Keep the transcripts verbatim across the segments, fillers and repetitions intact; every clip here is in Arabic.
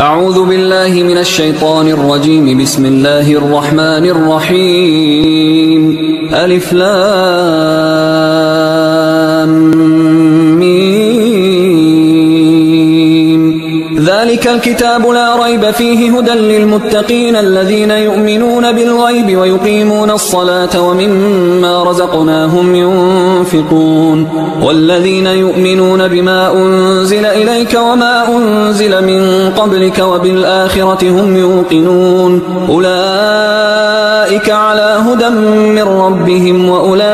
أعوذ بالله من الشيطان الرجيم. بسم الله الرحمن الرحيم. ألف لام ذلك الكتاب لا ريب فيه هدى للمتقين الذين يؤمنون بالغيب ويقيمون الصلاة ومما رزقناهم ينفقون والذين يؤمنون بما أنزل إليك وما أنزل من قبلك وبالآخرة هم يوقنون أولئك على هدى من ربهم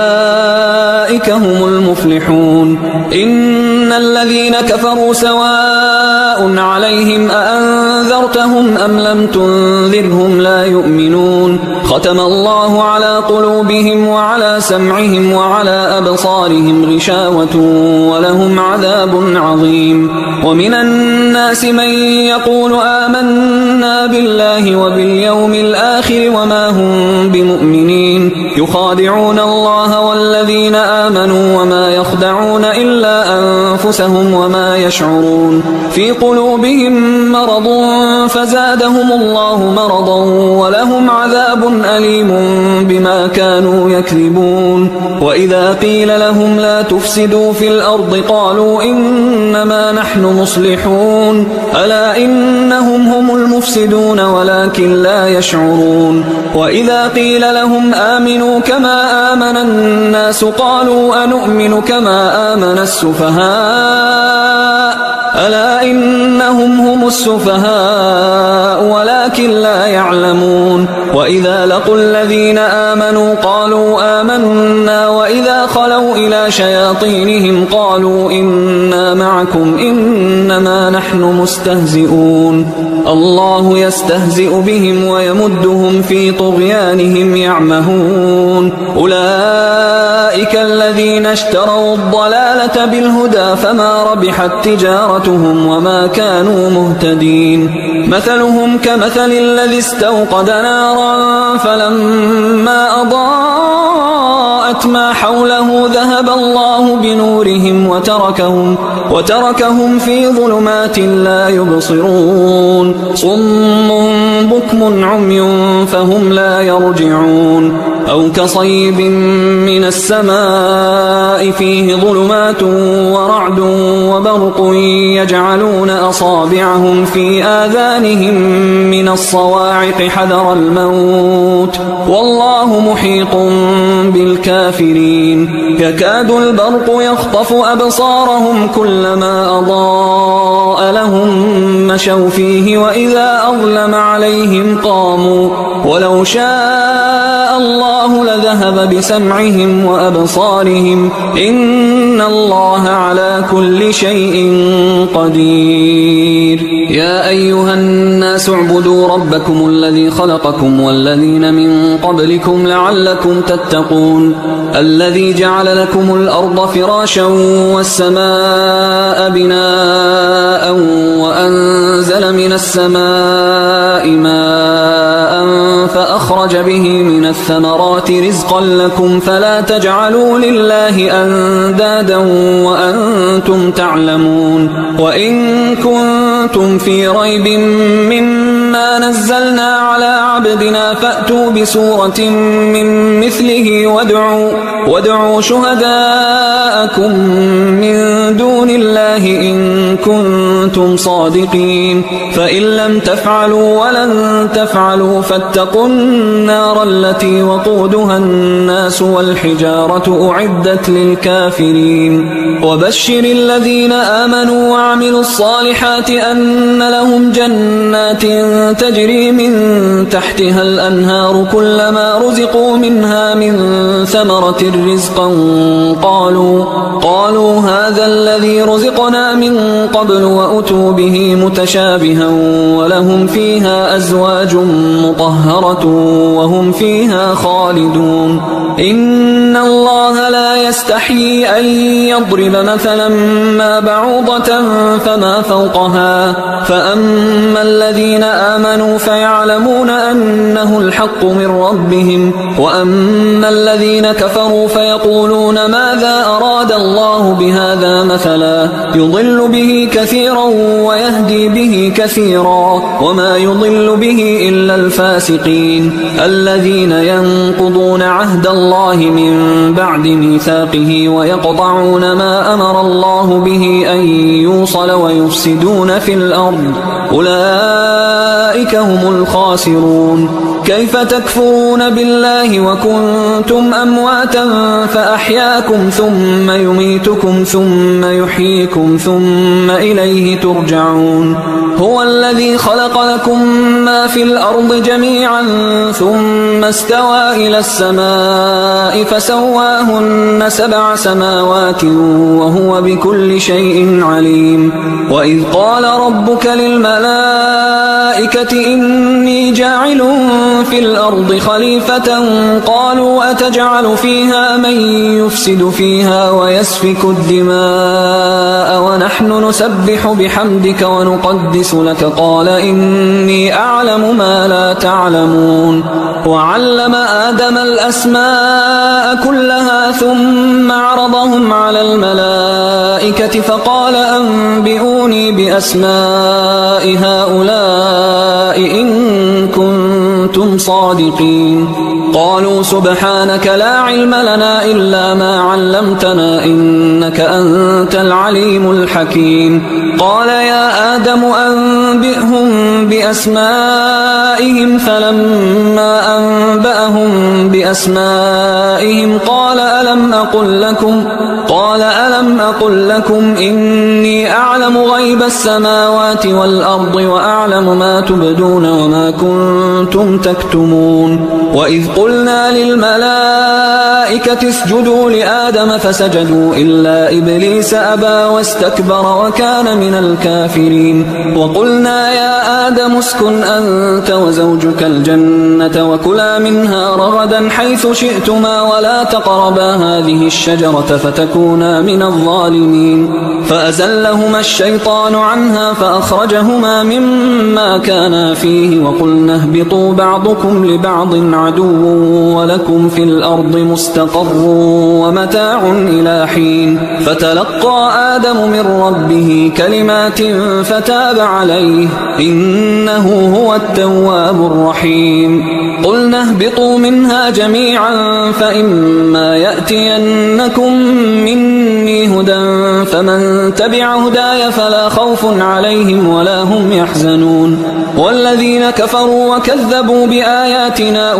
وأولئك هم المفلحون. إن الذين كفروا سواء عليهم أأنذرتهم أم لم تنذرهم لا يؤمنون. ختم الله على قلوبهم وعلى سمعهم وعلى أبصارهم غشاوة ولهم عذاب عظيم. ومن الناس من يقول آمنا بالله وباليوم الآخر وما هم بمؤمنين يخادعون الله والذين آمنوا وما يخدعون إلا أنفسهم وما يشعرون. في قلوبهم مرض فزادهم الله مرضا ولهم عذاب أليم بما كانوا يكذبون. وإذا قيل لهم لا تفسدوا في الأرض قالوا إنما نحن مصلحون ألا إنهم هم المفسدون ولكن لا يشعرون. وإذا قيل لهم آمنوا كما آمن الناس قالوا أنؤمن كما آمن السفهاء ألا إنهم هم السفهاء ولكن لا يعلمون. وإذا لقوا الذين آمنوا قالوا آمنا وإذا خلوا إلى شياطينهم قالوا إنا معكم إنما نحن مستهزئون. الله يستهزئ بهم ويمدهم في طغيانهم يعمهون. أولئك الذين اشتروا الضلالة بالهدى فما ربحت تجارتهم وما كانوا مهتدين. مثلهم كمثل الذي استوقد نارا فلما أضاءت ما حوله ذهب الله بنورهم وتركهم, وتركهم في ظلمات لا يبصرون. صم بكم عمي فهم لا يرجعون. أو كصيب من السماء فيه ظلمات ورعد وبرق يجعلون أصابعهم في آذانهم من الصواعق حذر الموت والله محيط بالكافرين. يكاد البرق يخطف أبصارهم كلما أضاء لهم مشوا فيه وإذا أظلم عليهم قاموا ولو شاء الله لذهب بسمعهم وأبصارهم إن الله على كل شيء قدير. يا أيها الناس اعبدوا ربكم الذي خلقكم والذين من قبلكم لعلكم تتقون. الذي جعل لكم الأرض فراشا والسماء بناء وأنزل من السماء ماء فأخرج به من الثمرات رزقا لكم فلا تجعلوا لله أندادا وأنتم تعلمون. وإن كنتم في ريب مما نزلنا على عبدنا فأتوا بسورة من مثله وادعوا, وادعوا شهداءكم من دون الله إن كنتم صادقين. فإن لم تفعلوا ولن تفعلوا فاتقوا النار التي وقودها الناس والحجارة أعدت للكافرين. وبشر الذين آمنوا وعملوا الصالحات أن لهم جنات تجري من تحتها الأنهار كلما رزقوا منها من ثمرة رزقا قالوا, قالوا هذا الذي رزقنا من قبل وأتوا به متشابها ولهم فيها أزواج مطهرة وهم فيها خالدون. إن الله لا يستحيي أن يضرب مثلا ما بعوضة فما فوقها فأما الذين آمنوا فيعلمون أنه الحق من ربهم وأما الذين كفروا فيقولون ماذا أراد الله بهذا مثلا يضل به كثيرا ويهدي به كثيرا وما يضل به إلا الفاسقين الذين ينقضون عهد الله من بعد ميثاقه ويقطعون ما أمر الله به أن يوصل ويفسدون في الأرض أولئك هم الخاسرون كيف تكفرون بالله وكنتم أمواتا فأحياكم ثم يميتكم ثم يحييكم ثم إليه ترجعون هو الذي خلق لكم ما في الأرض جميعا ثم استوى إلى السماء فسواهن سبع سماوات وهو بكل شيء عليم وإذ قال ربك للملائكة إني جاعل في الأرض خليفة قالوا أتجعل فيها من يفسد فيها ويسفك الدماء ونحن نسبح بحمدك ونقدس لك قال إني أعلم ما لا تعلمون وعلم آدم الأسماء كلها ثم عرضهم على الملائكة فقال أنبئوني بأسماء هؤلاء إن كنتم صادقين قالوا سبحانك لا علم لنا إلا ما علمتنا إنك أنت العليم الحكيم قال يا آدم أنبئهم بأسمائهم فلما أنبأهم بأسمائهم قال ألم أقل لكم قال ألم أقل لكم إني أعلم غيب السماوات والأرض وأعلم ما تبدون وما كنتم تكتمون وإذ قلنا للملائكة اسجدوا لآدم فسجدوا إلا إبليس أبى واستكبر وكان من الكافرين وقلنا يا آدم اسكن أنت وزوجك الجنة وكلا منها رغدا حيث شئتما ولا تقربا هذه الشجرة فتكونا من الظالمين فأزلهما الشيطان عنها فأخرجهما مما كانا فيه وقلنا اهبطوا بعضكم لبعض عدو ولكم في الأرض مستقر ومتاع إلى حين فتلقى آدم من ربه كلمات فتاب عليه إنه هو التواب الرحيم قلنا اهبطوا منها جميعا فإما يأتينكم مني هدى فمن تبع هداي فلا خوف عليهم ولا هم يحزنون والذين كفروا وكذبوا بآياتنا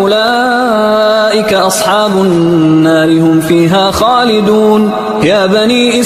أولئك أصحاب النار هم فيها خالدون يا بني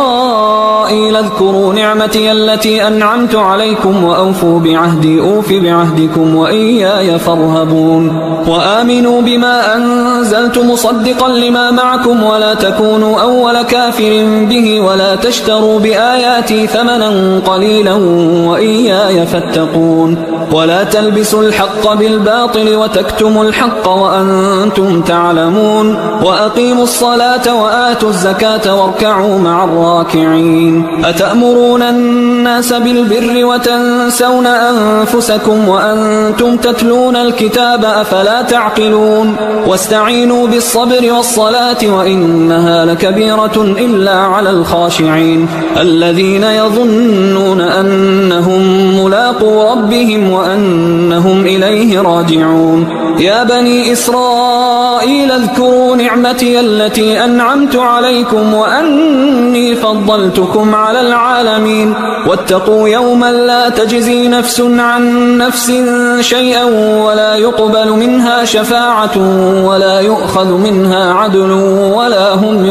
إسرائيل اذكروا نعمتي التي أنعمت عليكم وأوفوا بعهدي أوف بعهدكم وإياي فارهبون وآمنوا بما أنزلت مصدقا لما معكم ولا تكونوا أول كافر به ولا تشتروا بآياتي ثمنا قليلا وإياي فاتقون ولا تلبسوا الحق بالباطل وتكتموا الحق وأنتم تعلمون وأقيموا الصلاة وآتوا الزكاة واركعوا مع الراكعين أتأمرون الناس بالبر وتنسون أنفسكم وأنتم تتلون الكتاب أفلا تعقلون واستعينوا بالصبر والصلاة وإنها لكبيرة إلا على الخاشعين الذين يظنون أنهم ملاقو ربهم وأنهم إليه راجعون يا بني إسرائيل اذكروا نعمتي التي أنعمت عليكم وأني فضلتكم على العالمين واتقوا يوما لا تجزي نفس عن نفس شيئا ولا يقبل منها شفاعة ولا يؤخذ منها عدل ولا هم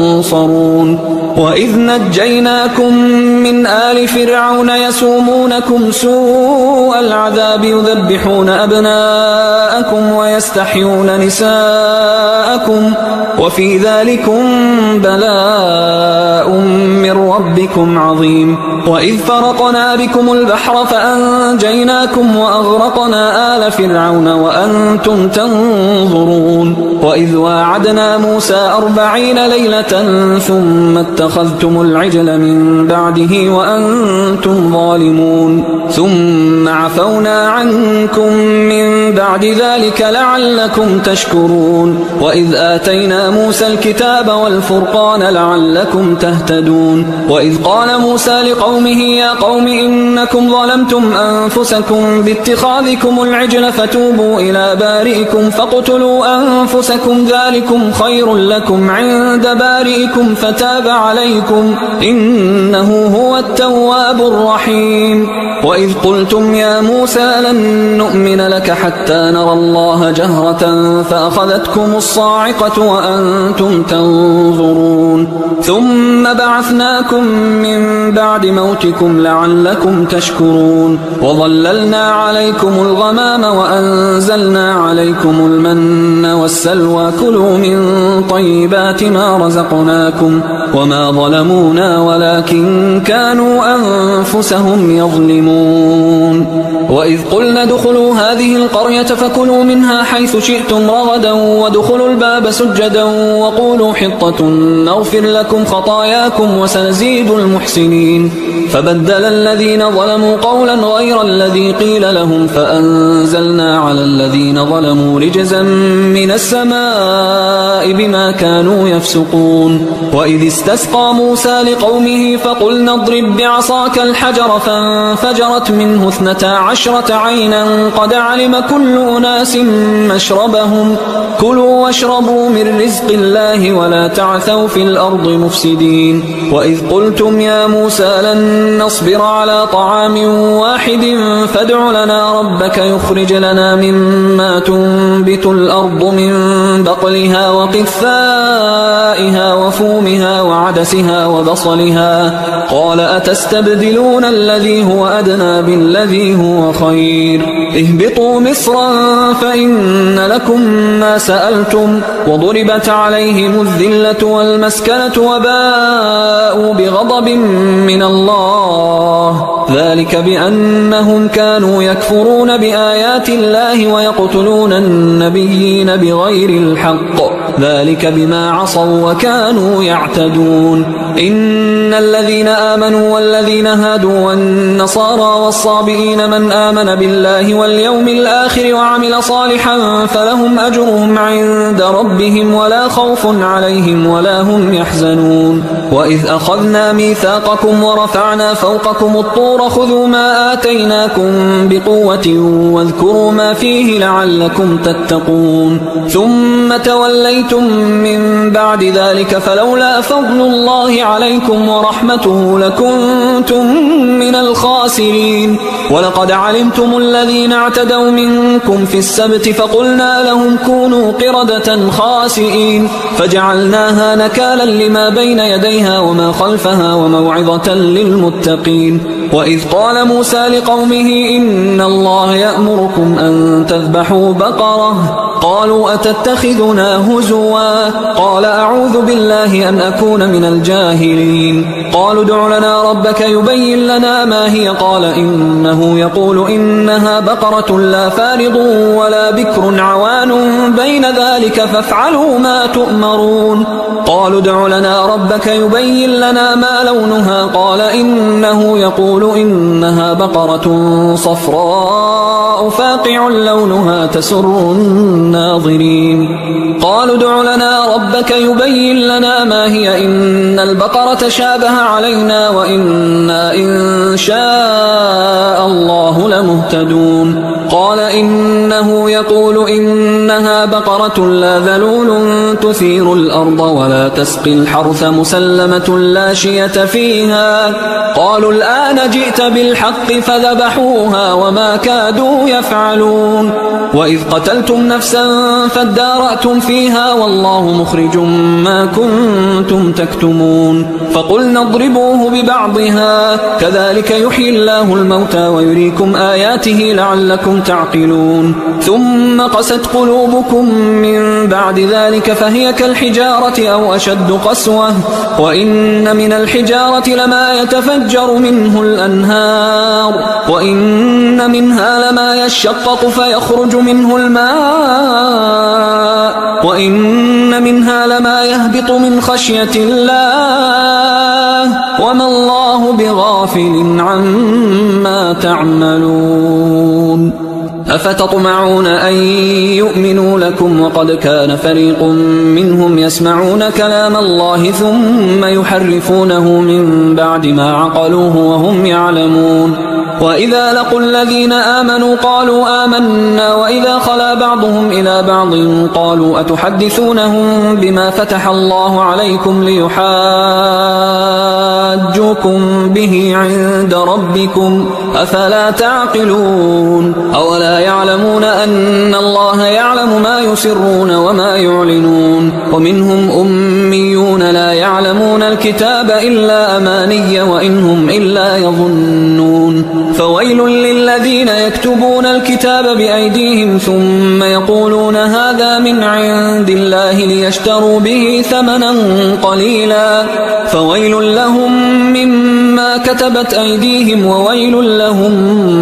ينصرون وإذ نجيناكم من آل فرعون يسومونكم سوء العذاب يذبحون أبناءكم أبناءكم ويستحيون نساءكم وفي ذلكم بلاء من ربكم عظيم. وإذ فرقنا بكم البحر فأنجيناكم وأغرقنا آل فرعون وأنتم تنظرون. وإذ واعدنا موسى أربعين ليلة ثم اتخذتم العجل من بعده وأنتم ظالمون ثم عفونا عنكم من بعد ذلك لعلكم تشكرون. وإذ آتينا موسى الكتاب والفرقان لعلكم تهتدون. وإذ قال موسى لقومه يا قوم إنكم ظلمتم أنفسكم باتخاذكم العجل فتوبوا إلى بارئكم فاقتلوا أنفسكم ذلكم خير لكم عند بارئكم فتاب عليكم إنه هو التواب الرحيم. وإذ قلتم يا موسى لن نؤمن لك حتى نرى الله جهرة فأخذتكم الصاعقة وأنتم تنظرون ثم بعثناكم من بعد موتكم لعلكم تشكرون. وظللنا عليكم الغمام وأنزلنا عليكم المن والسلوى كلوا من طيبات ما رزقناكم وما ظلمونا ولكن كانوا أنفسهم يظلمون. وإذ قلنا ادخلوا هذه القرية فكلوا منها حيث شئتم رغدا وادخلوا الباب سجدا وقولوا حطة نغفر لكم خطاياكم وسنزيد المحسنين. فبدل الذين ظلموا قولا غير الذي قيل لهم فأنزلنا على الذين ظلموا رجزا من السماء بما كانوا يفسقون. وإذ استسقى موسى لقومه فقلنا اضرب بعصاك الحجر فانفجرت منه اثنتا عشرة عينا قد علم كل أناس مشربهم كلوا واشربوا من رزق الله ولا تعثوا في الأرض مفسدين. وإذ قلتم يا موسى لن نصبر على طعام واحد فادع لنا ربك يخرج لنا مما تنبت الأرض من بقلها وقثائها وفومها وعدسها وبصلها قال أتستبدلون الذي هو أدنى بالذي هو خير اهبطوا مصرا فإن لكم ما سألتم وضربت عليهم الذلة والمسكنة وباءوا بغضب من الله ذلك بأنهم كانوا يكفرون بآيات الله ويقتلون النبيين بغير الحق ذلك بما عصوا وكانوا يعتدون. إن الذين آمنوا والذين هادوا والنصارى والصابئين من آمن بالله واليوم الآخر وعمل صالحا فلهم أجرهم عند ربهم ولا خوف عليهم ولا هم يحزنون. وإذ أخذنا ميثاقكم ورفعنا فوقكم الطور خذوا ما آتيناكم بقوة واذكروا ما فيه لعلكم تتقون ثم توليتم من بعد ذلك فلولا فضل الله عليكم ورحمته لكنتم من الخاسرين. ولقد علمتم الذين اعتدوا منكم في السبت فقلنا لهم كونوا قردة خاسئين فجعلناها نكالا لما بين يديها وما خلفها وموعظة للمتقين. وإذ قال موسى لقومه إن الله يأمركم أن تذبحوا بقرة قالوا أتتخذنا هزوا قال أعوذ بالله أن أكون من الجاهلين. قالوا ادع لنا ربك يبين لنا ما هي قال إنه يقول إنها بقرة لا فارض ولا بكر عوان بين ذلك فافعلوا ما تؤمرون. قالوا ادع لنا ربك يبين لنا ما لونها قال إنه يقول إنها بقرة صفراء فاقع لونها تسر الناظرين. قالوا ادع لنا ربك يبين لنا ما هي إن البقرة شابه علينا وإنا إن شاء الله لمهتدون. قال إنه يقول إنها بقرة لا ذلول تثير الأرض ولا تسقي الحرث مسلمة لا شية فيها. قالوا الآن جئت بالحق فذبحوها وما كادوا يفعلون وإذ قتلتم نفسا فادارأتم فيها والله مخرج ما كنتم تكتمون فقلنا اضربوه ببعضها كذلك يحيي الله الموتى ويريكم آياته لعلكم تعقلون ثم قست قلوبكم من بعد ذلك فهي كالحجارة أو أشد قسوة وإن من الحجارة لما يتفجر منه الأنهار وإن منها لما يشقق فيخرج منه الماء وإن منها لما يهبط من خشية الله وما الله بغافل عما تعملون أفتطمعون أن يؤمنوا لكم وقد كان فريق منهم يسمعون كلام الله ثم يحرفونه من بعد ما عقلوه وهم يعلمون وإذا لقوا الذين آمنوا قالوا آمنا وإذا خلا بعضهم إلى بعض قالوا أتحدثونهم بما فتح الله عليكم ليحاجوكم به عند ربكم أفلا تعقلون أولا يعلمون أن الله يعلم ما يسرون وما يعلنون ومنهم أميون لا يعلمون الكتاب إلا أماني وإنهم إلا يظنون فويل للذين يكتبون الكتاب بأيديهم ثم يقولون هذا من عند الله ليشتروا به ثمنا قليلا فويل لهم مما كتبت أيديهم وويل لهم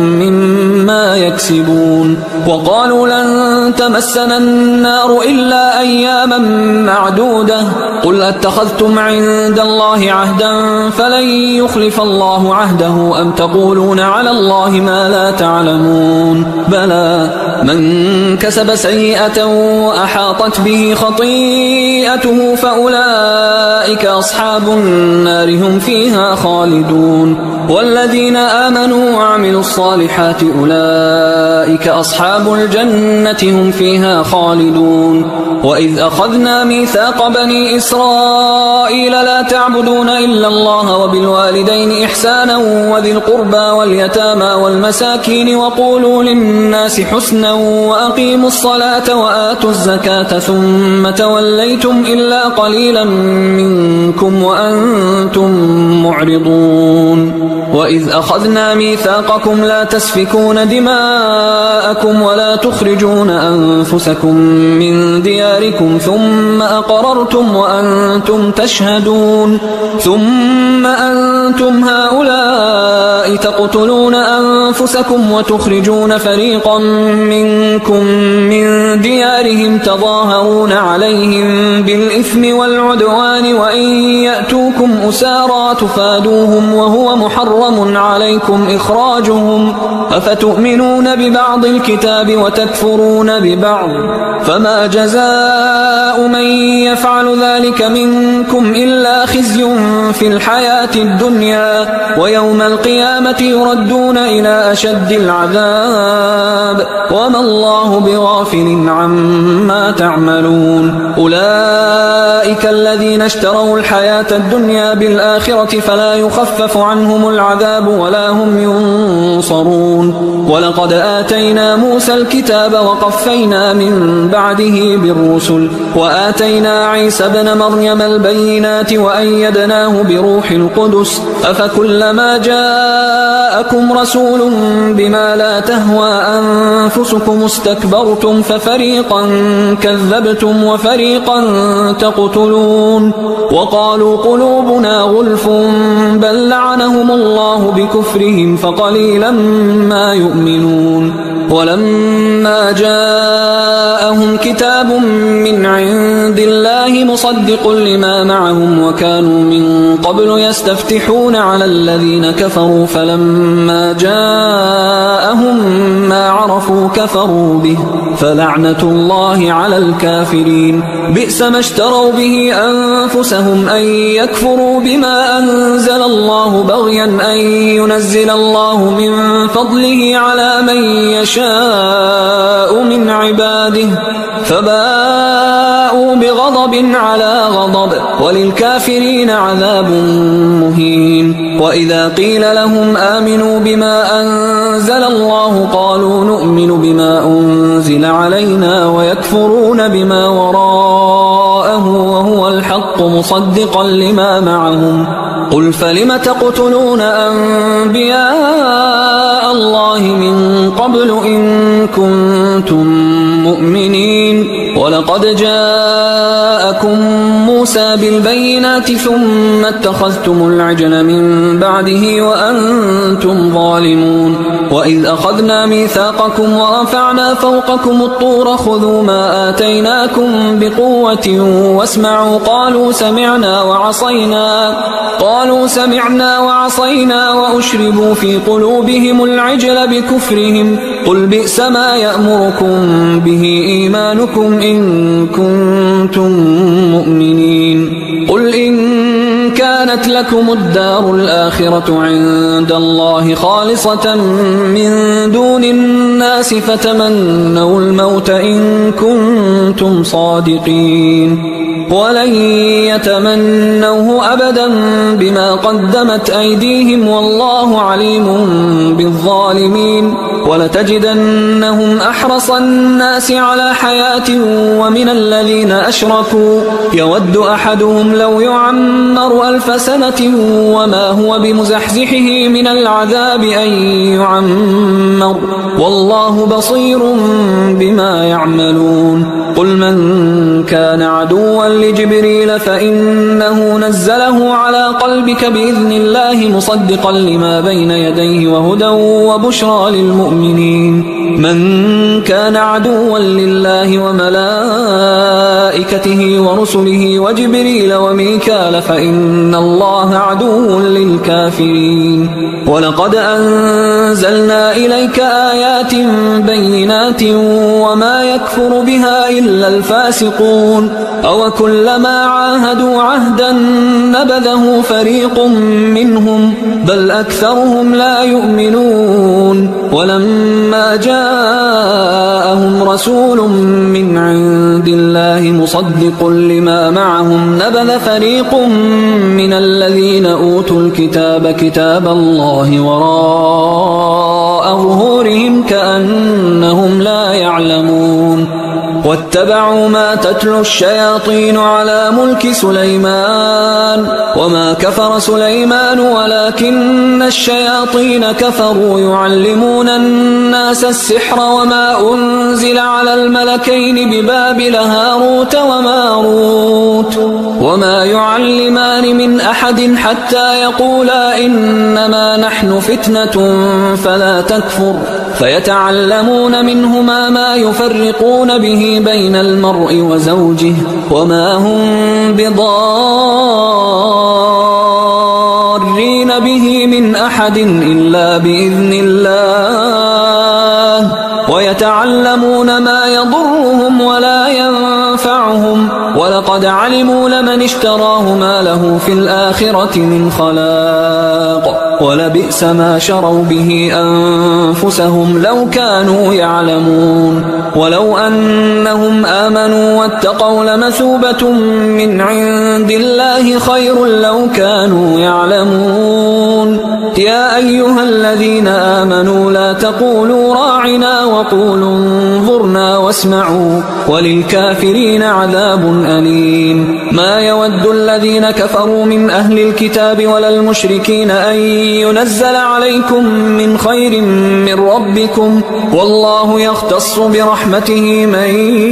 مما يكسبون وقالوا لن تمسنا النار إلا أياما معدودة قل أتخذتم عند الله عهدا فلن يخلف الله عهده أم تقولون على الله ما لا تعلمون بلى من كسب سيئة وأحاطت به خطيئته فأولئك أصحاب النار هم فيها خالدون والذين آمنوا وعملوا الصالحات أولئك أصحاب الجنة هم فيها خالدون وإذ أخذنا ميثاق بني إسرائيل لا تعبدون إلا الله وبالوالدين إحسانا وذي القربى واليتامى والمساكين وقولوا للناس حسنا وأقيموا الصلاة وآتوا الزكاة ثم توليتم إلا قليلا منكم وأنتم معرضون وإذ أخذنا ميثاقكم لا تسفكون دماءكم ولا تخرجون أنفسكم من دياركم ثم أقررتم وأنتم تشهدون ثم أنتم هؤلاء تقتلون أنفسكم وتخرجون فريقا منكم من ديارهم تظاهرون عليهم بالإثم والعدوان وإن يأتوكم أسارى تفادوهم وهو محرم عليكم إخراجهم أفتؤمنون ببعض الكتاب وتكفرون ببعض فما جزاء من يفعل ذلك منكم إلا خزي في الحياة الدنيا ويوم القيامة يردون إلى أشد العذاب وما الله بغافل عما تعملون أولئك الذين اشتروا الحياة الدنيا بالآخرة فلا يخفف عنهم العذاب ولا هم ينصرون ولقد آتينا موسى الكتاب وقفينا من بعده بالرسل وآتينا عيسى ابن مريم البينات وأيدناه بروح القدس أفكلما جاءكم رسول بما لا تهوى أنفسكم استكبرتم ففريقا كذبتم وفريقا تقتلون وقالوا قلوبنا غلف بل لعنهم الله بكفرهم فقليلا ما يؤمنون ولما جاءهم كتاب من عند الله مصدق لما معهم وكانوا من قبل يستفتحون على الذين كفروا فلما جاءهم ما عرفوا كفروا به فلعنة الله على الكافرين بئس ما اشتروا به أنفسهم أن يكفروا بما أنزل الله بغيا أن ينزل الله من فضله على من يشاء من عباده فباءوا بغضب على غضب وللكافرين عذاب مهين وإذا قيل لهم آمنوا بما أنزل الله قالوا نؤمن بما أنزل علينا ويكفرون بما وراءه وهو الحق مصدقا لما معهم قل فلم تقتلون أنبياء الله من قبل إن كنتم مؤمنين ولقد جاءكم موسى بالبينات ثم اتخذتم العجل من بعده وأنتم ظالمون وإذ أخذنا ميثاقكم ورفعنا فوقكم الطور خذوا ما آتيناكم بقوة واسمعوا قالوا سمعنا وعصينا قالوا سمعنا وعصينا وأشربوا في قلوبهم العجل بكفرهم قل بئس ما يأمركم به إيمانكم إن كنتم مؤمنين قل إن كانت لكم الدار الآخرة عند الله خالصة من دون الناس فتمنوا الموت إن كنتم صادقين ولن يتمنوه أبدا بما قدمت أيديهم والله عليم بالظالمين ولتجدنهم أحرص الناس على حياة ومن الذين أشركوا يود أحدهم لو يعمر ألف سنة وما هو بمزحزحه من العذاب أن يعمر والله بصير بما يعملون قل من كان عدوا لجبريل فإنه نزله على قلبك بإذن الله مصدقا لما بين يديه وهدى وبشرى للمؤمنين من كان عدوا لله وملائكته ورسله وجبريل وميكال فإن الله عدو للكافرين ولقد أنزلنا إليك آيات بينات وما يكفر بها إلا الفاسقون أو كلما عاهدوا عهدا نبذه فريق منهم بل أكثرهم لا يؤمنون ولما جاءهم رسول من عند الله مصدق لما معهم نبذ فريق من الذين أوتوا الكتاب كتاب الله وراء ظهورهم كأنهم لا يعلمون واتبعوا ما تتلو الشياطين على ملك سليمان وما كفر سليمان ولكن الشياطين كفروا يعلمون الناس السحر وما أنزل على الملكين ببابل هاروت وماروت وما يعلمان من أحد حتى يقولا إنما نحن فتنة فلا تكفر فيتعلمون منهما ما يفرقون به بين المرء وزوجه وما هم بضارين به من أحد إلا بإذن الله ويتعلمون ما يضرهم ولا ينفعهم ولقد علموا لمن اشتراه ما له في الآخرة من خلاق ولبئس ما شروا به أنفسهم لو كانوا يعلمون ولو أنهم آمنوا واتقوا لمثوبة من عند الله خير لو كانوا يعلمون يا أيها الذين آمنوا لا تقولوا راعنا وقولوا انظرنا واسمعوا وللكافرين عذاب أليم ما يود الذين كفروا من أهل الكتاب ولا المشركين أن ينزل عليكم من خير من ربكم والله يختص برحمته من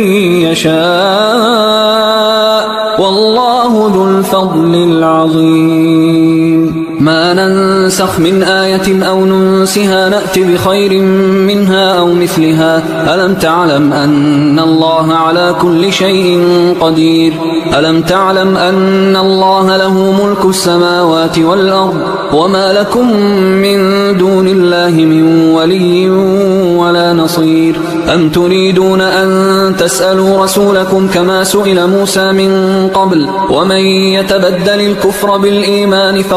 يشاء والله ذو الفضل العظيم ما ننسخ من آية أو ننسها نأت بخير منها أو مثلها ألم تعلم أن الله على كل شيء قدير ألم تعلم أن الله له ملك السماوات والأرض وما لكم من دون الله من ولي ولا نصير أم تريدون أن تسألوا رسولكم كما سئل موسى من قبل ومن يتبدل الكفر بالإيمان فقد ضل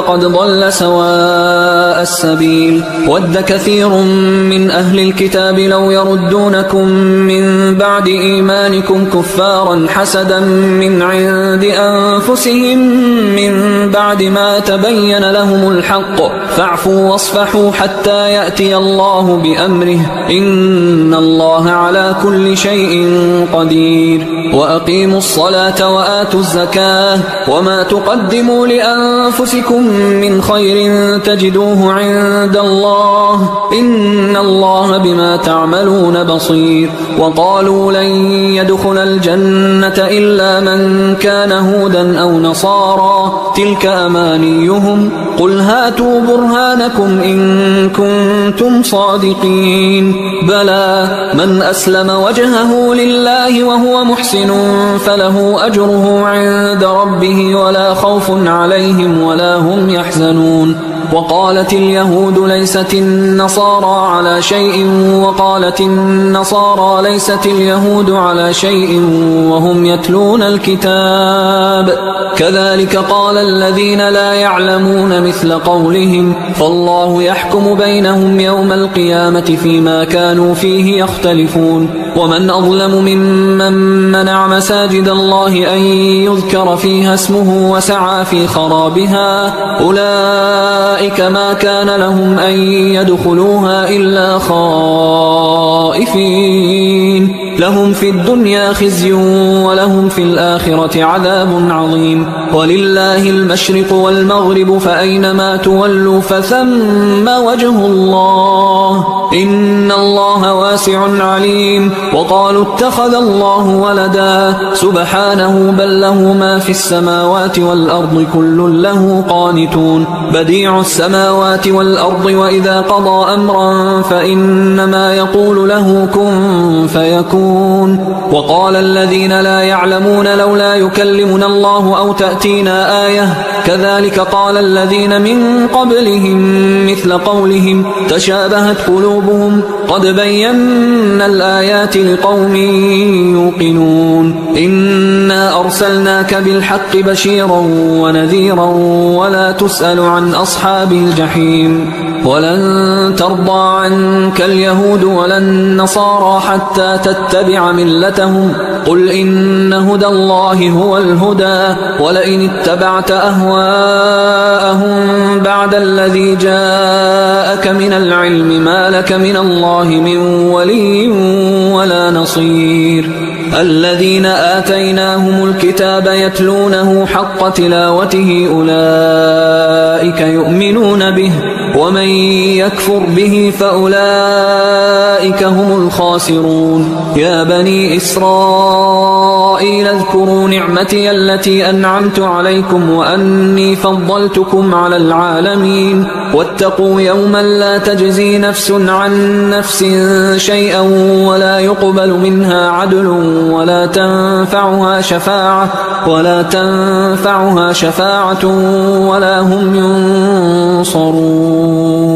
ضل سواء السبيل. ود كثير من أهل الكتاب لو يردونكم من بعد إيمانكم كفارا حسدا من عند أنفسهم من بعد ما تبين لهم الحق فاعفوا واصفحوا حتى يأتي الله بأمره إن الله على كل شيء قدير. وأقيموا الصلاة وآتوا الزكاة وما تقدموا لأنفسكم من خير تجدوه عند الله إن الله بما تعملون بصير. وقالوا لن يدخل الجنة إلا من كان هودا أو نصارى تلك أمانيهم قل هاتوا برهانكم إن كنتم صادقين بلى من أسلم وجهه لله وهو محسن فله أجره عند ربه ولا خوف عليهم ولا هم يحزنون. وقالت اليهود ليست النصارى على شيء وقالت النصارى ليست اليهود على شيء وهم يتلون الكتاب كذلك قال الذين لا يعلمون مثل قولهم فالله يحكم بينهم يوم القيامة فيما كانوا فيه يختلفون. ومن أظلم ممن منع مساجد الله أن يذكر فيها اسمه وسعى في خرابها أولئك ما كان لهم أن يدخلوها إلا خائفين لهم في الدنيا خزي ولهم في الآخرة عذاب عظيم. ولله المشرق والمغرب فأينما تولوا فثم وجه الله إن الله واسع عليم. وقالوا اتخذ الله ولدا سبحانه بل له ما في السماوات والأرض كل له قانتون بديع السماوات والأرض وإذا قضى أمرا فإنما يقول له كن فيكون. وقال الذين لا يعلمون لولا يكلمنا الله أو تأتينا آية كذلك قال الذين من قبلهم مثل قولهم تشابهت قلوبهم قد بينا الآيات لقوم يوقنون. إنا أرسلناك بالحق بشيرا ونذيرا ولا تسأل عن أصحاب الجحيم. ولن ترضى عنك اليهود ولا النصارى حتى تتبع ملتهم قل إن هدى الله هو الهدى ولئن اتبعت أهواءهم بعد الذي جاءك من العلم ما لك من الله من ولي ولا نصير. الذين آتيناهم الكتاب يتلونه حق تلاوته أولئك يؤمنون به ومن يكفر به فأولئك هم الخاسرون. يا بني إسرائيل اذكروا نعمتي التي أنعمت عليكم وأني فضلتكم على العالمين واتقوا يوما لا تجزي نفس عن نفس شيئا ولا يقبل منها عدل ولا تنفعها شفاعة ولا تنفعها شفاعة ولا هم ينصرون.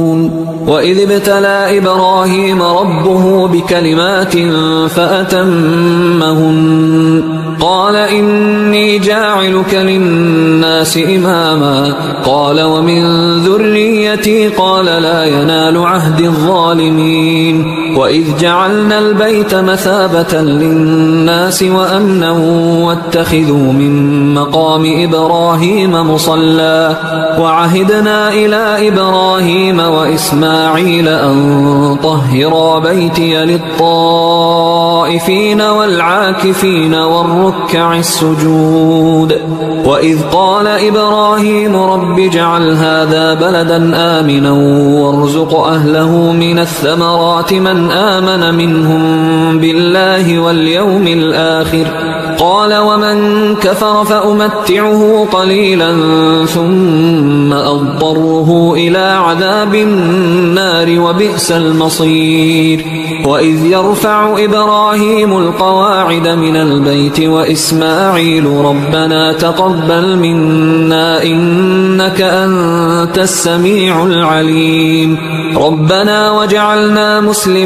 وإذ ابتلى إبراهيم ربه بكلمات فأتمهن قال إني جاعلك للناس إماما قال ومن ذريتي قال لا ينال عهد الظالمين. وإذ جعلنا البيت مثابة للناس وأمنا واتخذوا من مقام إبراهيم مصلى وعهدنا إلى إبراهيم وإسماعيل أن طهرا بيتي للطائفين والعاكفين والركع السجود. وإذ قال إبراهيم رب اجعل هذا بلدا آمنا وارزق أهله من الثمرات من آمن منهم بالله واليوم الآخر قال ومن كفر فأمتعه قليلا ثم أضطره إلى عذاب النار وبئس المصير. وإذ يرفع إبراهيم القواعد من البيت وإسماعيل ربنا تقبل منا إنك أنت السميع العليم ربنا وجعلنا مسلمين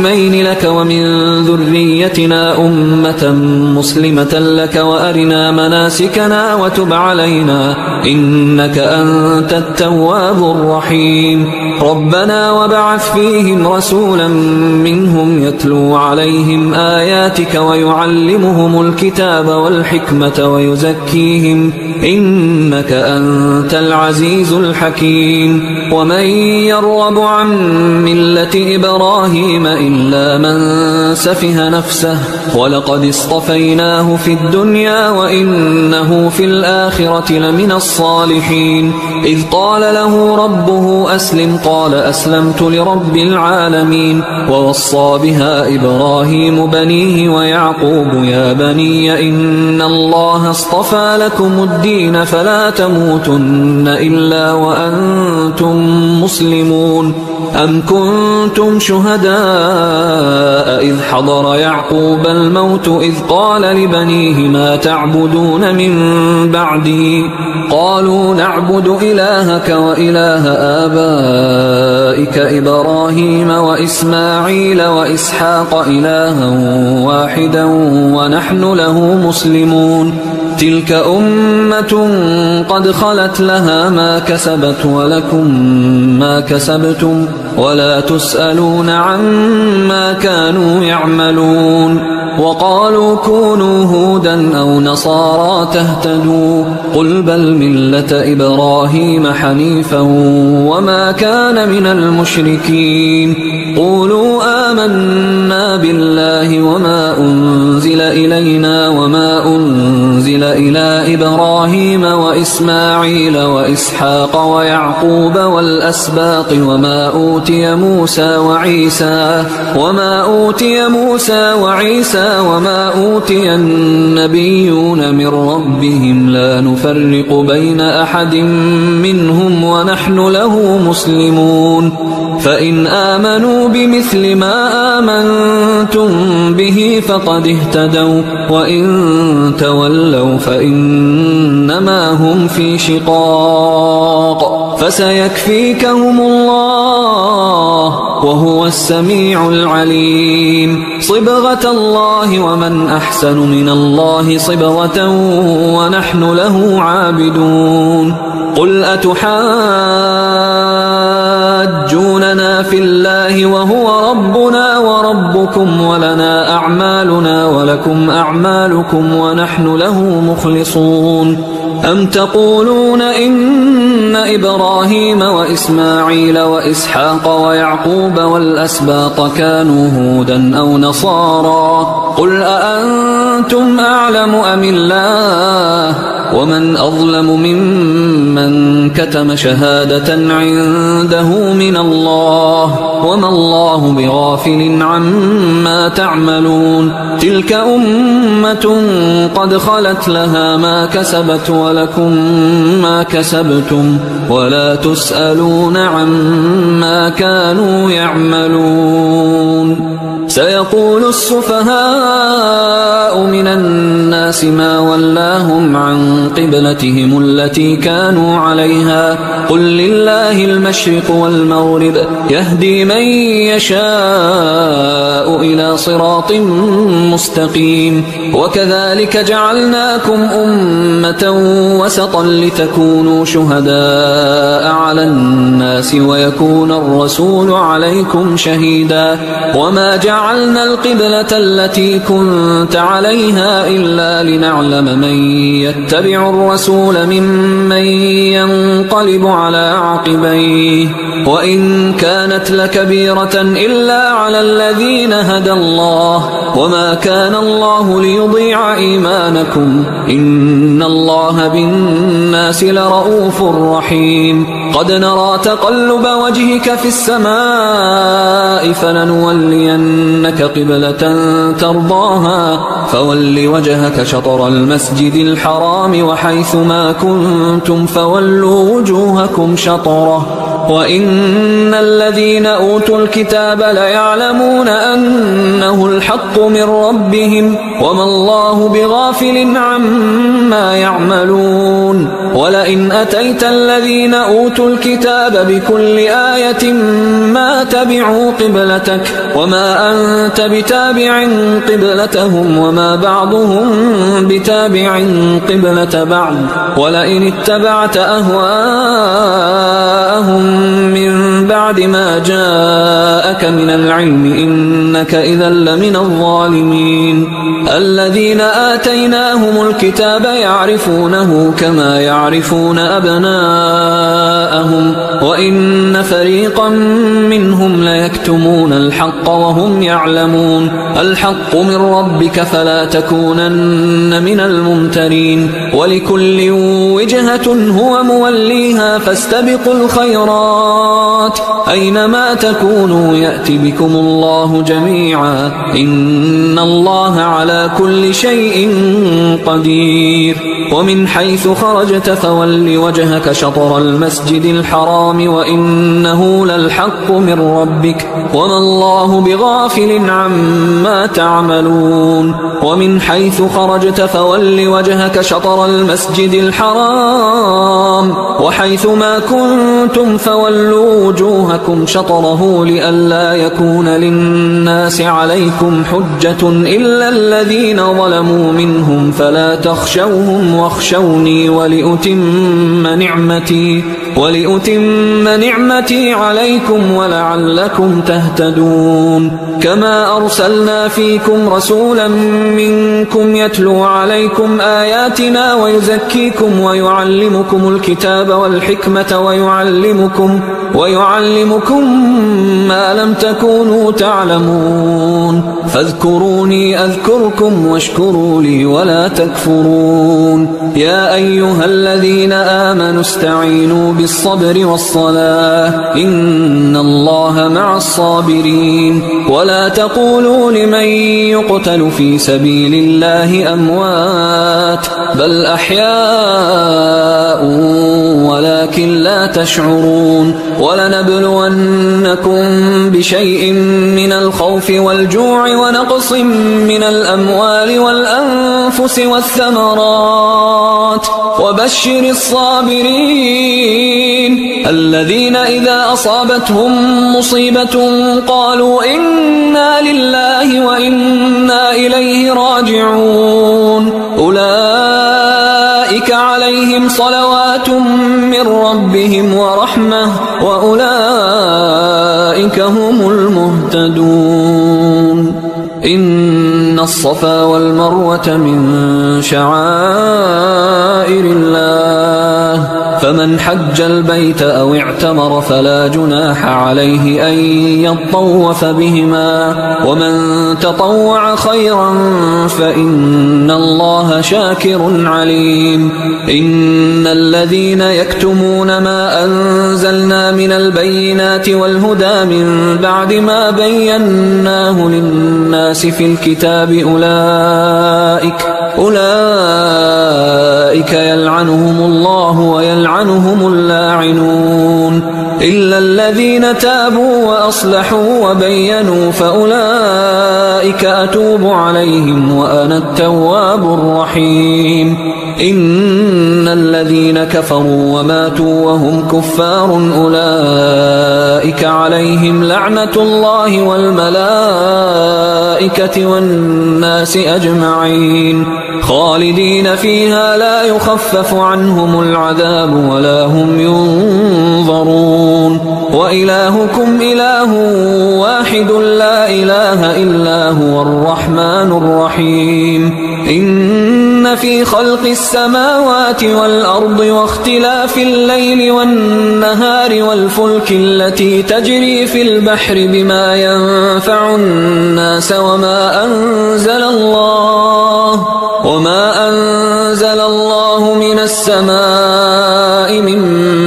مسلمين لك ومن ذريتنا أمة مسلمة لك وأرنا مناسكنا وتب علينا إنك أنت التواب الرحيم ربنا وابعث فيهم رسولا منهم يتلو عليهم آياتك ويعلمهم الكتاب والحكمة ويزكيهم إنك أنت العزيز الحكيم ومن يرغب عن ملة إبراهيم إلا من سفه نفسه ولقد اصطفيناه في الدنيا وإنه في الآخرة لمن الصالحين إذ قال له ربه أسلم قال أسلمت لرب العالمين ووصى بها إبراهيم بنيه ويعقوب يا بني إن الله اصطفى لكم الدين فلا تموتن إلا وأنتم مسلمون أم كنتم شهداء إذ حضر يعقوب الموت إذ قال لبنيه ما تعبدون من بعدي قالوا نعبد إلهك وإله آبائك إبراهيم وإسماعيل وإسحاق إلها واحدا ونحن له مسلمون تلك أمة قد خلت لها ما كسبت ولكم ما كسبتم ولا تسألون عما كانوا يعملون وقالوا كونوا هودا أو نصارى تهتدوا قل بل ملة إبراهيم حنيفا وما كان من المشركين قولوا آمنا بالله وما أنزل إلينا وما أنزل إلى إبراهيم وإسماعيل وإسحاق ويعقوب والأسباط وما أوتي موسى وعيسى وما أوتي موسى وعيسى وما أوتي النبيون من ربهم لا نفرق بين أحد منهم ونحن له مسلمون فإن آمنوا بمثل ما آمنتم به فقد اهتدوا وإن تولوا فإنما هم في شقاق فسيكفيكهم الله وهو السميع العليم صبغة الله ومن أحسن من الله صبغة ونحن له عابدون قل أتحاجوننا في الله وهو ربنا وربكم ولنا أعمالنا ولكم أعمالكم ونحن له مخلصون أم تقولون إن إبراهيم وإسماعيل وإسحاق ويعقوب والأسباط كانوا هودا أو نصارى قل أأنتم أعلم أم الله ومن أظلم ممن كتم شهادة عنده من الله وما الله بغافل عما تعملون تلك أمة قد خلت لها ما كسبت ولكم ما كسبتم ولا تسألون عما كانوا يعملون سيقول السفهاء من الناس ما ولاهم عن قبلتهم التي كانوا عليها قل لله المشرق والمغرب يهدي من يشاء إلى صراط مستقيم وكذلك جعلناكم أمة وسطا لتكونوا شهداء على الناس ويكون الرسول عليكم شهيدا وما جعلنا القبلة التي كنت عليها إلا لنعلم من يتبع الرسول ممن ينقلب على عقبيه وإن كانت لكبيرة إلا على الذين هدى الله وما كان الله ليضيع إيمانكم إن الله بالناس لرؤوف رحيم قد نرى تقلب وجهك في السماء فلنولينك قبلة ترضاها فول وجهك شطر المسجد الحرام وحيث ما كنتم فولوا وجوهكم شطره وإن الذين أوتوا الكتاب ليعلمون أنه الحق من ربهم وما الله بغافل عما يعملون ولئن أتيت الذين أوتوا الكتاب بكل آية ما تبعوا قبلتك وما أنت بتابع قبلتهم وما بعضهم بتابع قبلة بعض ولئن اتبعت أهواءهم من بعد ما جاءك من العلم إنك إذا لمن الظالمين الذين آتيناهم الكتاب يعرفونه كما يعرفون أبناءهم وإن فريقا منهم ليكتمون الحق وهم يعلمون الحق من ربك فلا تكونن من الممترين ولكل وجهة هو موليها فاستبقوا الخيرات أينما تكونوا يأتي بكم الله جميعا إن الله على كل شيء قدير ومن حيث خرجت فول وجهك شطر المسجد الحرام وإنه للحق من ربك وما الله بغافل عما تعملون ومن حيث خرجت فول وجهك شطر المسجد الحرام وحيث ما كنتم فولوا وجوهكم شطره لئلا يكون للناس عليكم حجة إلا الذين ظلموا منهم فلا تخشوهم واخشوني ولأتم نعمتي ولأتم نعمتي عليكم ولعلكم تهتدون كما أرسلنا فيكم رسولا منكم يتلو عليكم آياتنا ويزكيكم ويعلمكم الكتاب والحكمة ويعلمكم ويعلمكم ما لم تكونوا تعلمون فاذكروني أذكركم واشكروا لي ولا تكفرون يا أيها الذين آمنوا استعينوا بالصبر والصلاة إن الله مع الصابرين ولا تقولوا لمن يقتل في سبيل الله أموات بل أحياء ولكن لا تشعرون ولنبلونكم بشيء من الخوف والجوع ونقص من الأموال والأنفس والثمرات وبشر الصابرين الذين إذا أصابتهم مصيبة قالوا إنا لله وإنا إليه راجعون أولئك عليهم صلوات من ربهم ورحمة وأولئك هم المهتدون إن الصفا والمروة من شعائر الله فمن حج البيت أو اعتمر فلا جناح عليه أن يطوف بهما ومن تطوع خيرا فإن الله شاكر عليم إن الذين يكتمون ما أنزلنا من البينات والهدى من بعد ما بيناه للناس في الكتاب أولئك أولئك يلعنهم الله ويلعنهم اللاعنون إلا الذين تابوا وأصلحوا وبينوا فأولئك أتوب عليهم وأنا التواب الرحيم إن الذين كفروا وماتوا وهم كفار أولئك عليهم لعنة الله والملائكة والناس أجمعين خالدين فيها لا يخفف عنهم العذاب ولا هم ينظرون وإلهكم إله واحد لا إله إلا هو الرحمن الرحيم إن في خلق السماوات والأرض واختلاف الليل والنهار والفلك التي تجري في البحر بما ينفع الناس وما أنزل الله وما أنزل الله من السماء من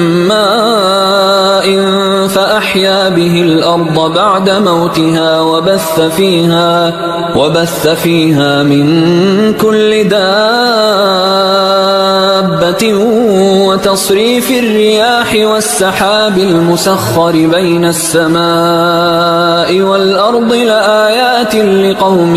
ماء فأحيا به الأرض بعد موتها وبث فيها وبث فيها من كل دابة دابة وتصريف الرياح والسحاب المسخر بين السماء والأرض لآيات لقوم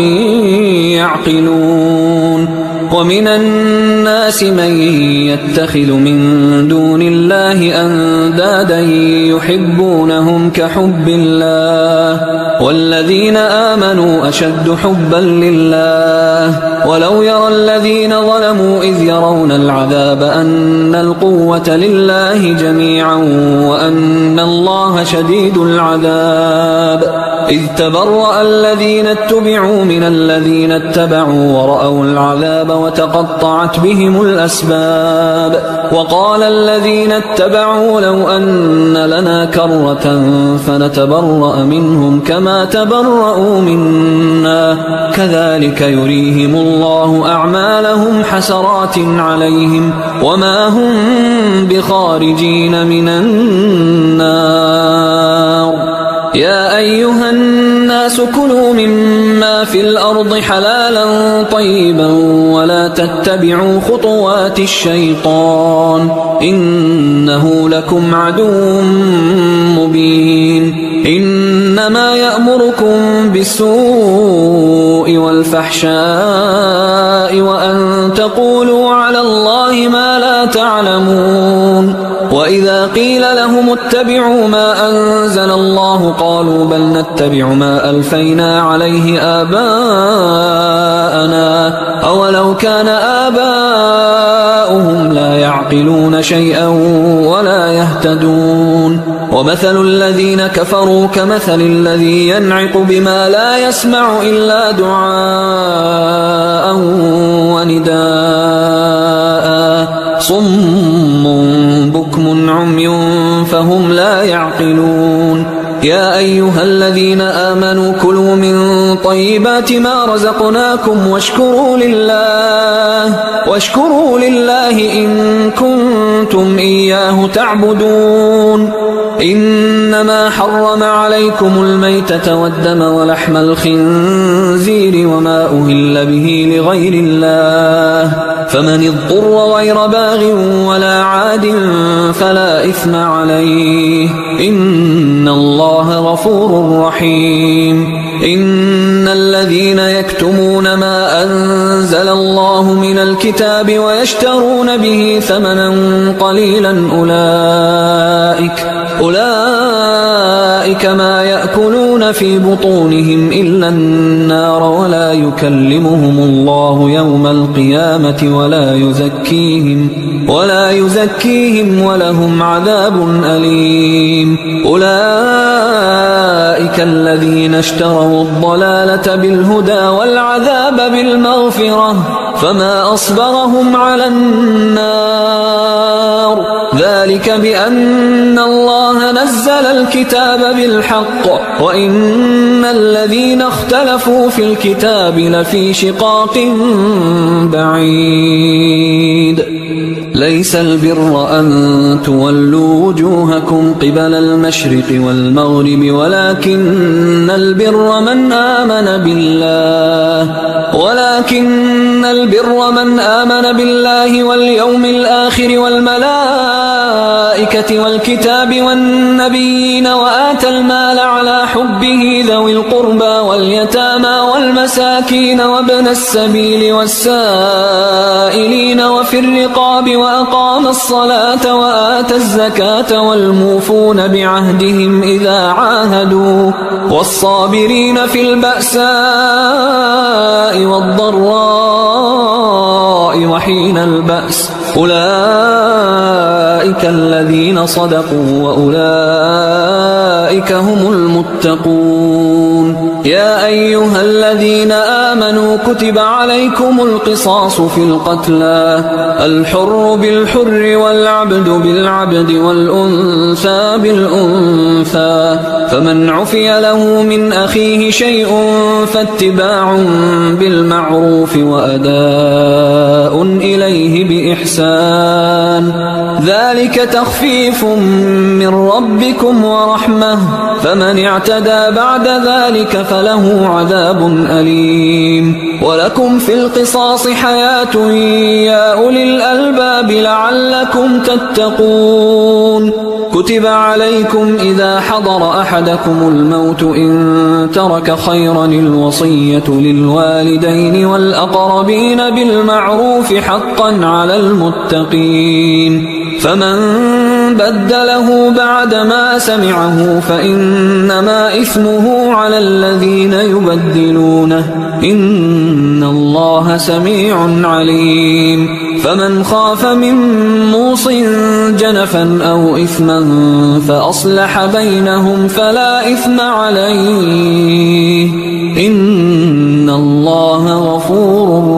يعقلون ومن الناس من يتخذ من دون الله أندادا يحبونهم كحب الله والذين آمنوا أشد حبا لله ولو يرى الذين ظلموا إذ يرون العذاب أن القوة لله جميعا وأن الله شديد العذاب إذ تبرأ الذين اتبعوا من الذين اتبعوا ورأوا العذاب وتقطعت بهم الأسباب وقال الذين اتبعوا لو أن لنا كرة فنتبرأ منهم كما تبرأوا منا كذلك يريهم الله أعمالهم حسرات عليهم وما هم بخارجين من النار يا أيها الناس كلوا مما في الأرض حلالا طيبا ولا تتبعوا خطوات الشيطان إنه لكم عدو مبين إنما يأمركم بالسوء والفحشاء وأن تقولوا على الله ما لا تعلمون وإذا قيل لهم اتبعوا ما أنزل الله قالوا بل نتبع ما ألفينا عليه آباءنا أولو كان آباؤهم لا يعقلون شيئا ولا يهتدون ومثل الذين كفروا كمثل الذي ينعق بما لا يسمع إلا دعاء ونداء صم بكم عمي فهم لا يعقلون يا أيها الذين آمنوا كلوا من طيبات ما رزقناكم واشكروا لله واشكروا لله إن كنتم إياه تعبدون إنما حرم عليكم الميتة والدم ولحم الخنزير وما أهل به لغير الله فمن اضطر غير باغ ولا عاد فلا إثم عليه إن الله غفور رحيم إن الذين يكتمون ما أنزل الله من الكتاب ويشترون به ثمنا قليلا أولئك أولئك ما يأكلون في بطونهم إلا النار ولا يكلمهم الله يوم القيامة ولا يزكيهم ولا يزكيهم ولهم عذاب أليم أولئك الذين اشتروا الضلالة بالهدى والعذاب بالمغفرة فما أصبرهم على النار ذلك بأن الله نزل الكتاب بالحق وإن الذين اختلفوا في الكتاب لفي شقاق بعيد ليس البر أن تولوا وجوهكم قبل المشرق والمغرب ولكن البر من آمن بالله ولكن البر من آمن بالله واليوم الآخر والملائكة والكتاب والنبيين وآتى المال على حبه ذوي القربى واليتامى والمساكين وابن السبيل والسائلين وفي الرقاب وأقام الصلاة وآتى الزكاة والموفون بعهدهم إذا عاهدوا والصابرين في البأساء والضراء وحين البأس أولئك الذين صدقوا وأولئك هم المتقون يا أيها الذين آمنوا كتب عليكم القصاص في القتلى الحر بالحر والعبد بالعبد والأنثى بالأنثى فمن عفي له من أخيه شيء فاتباع بالمعروف وأداء إليه بإحسان ذلك تخفيف من ربكم ورحمة فمن اعتدى بعد ذلك فله عذاب أليم ولكم في القصاص حياة يا أولي الألباب لعلكم تتقون كتب عليكم إذا حضر أحدكم الموت إن ترك خيرا الوصية للوالدين والأقربين بالمعروف حقا على المتقين فمن بدله بعدما سمعه فإنما إثمه على الذين يبدلونه إن الله سميع عليم فمن خاف من موص جنفا أو إثما فأصلح بينهم فلا إثم عليه إن الله غفور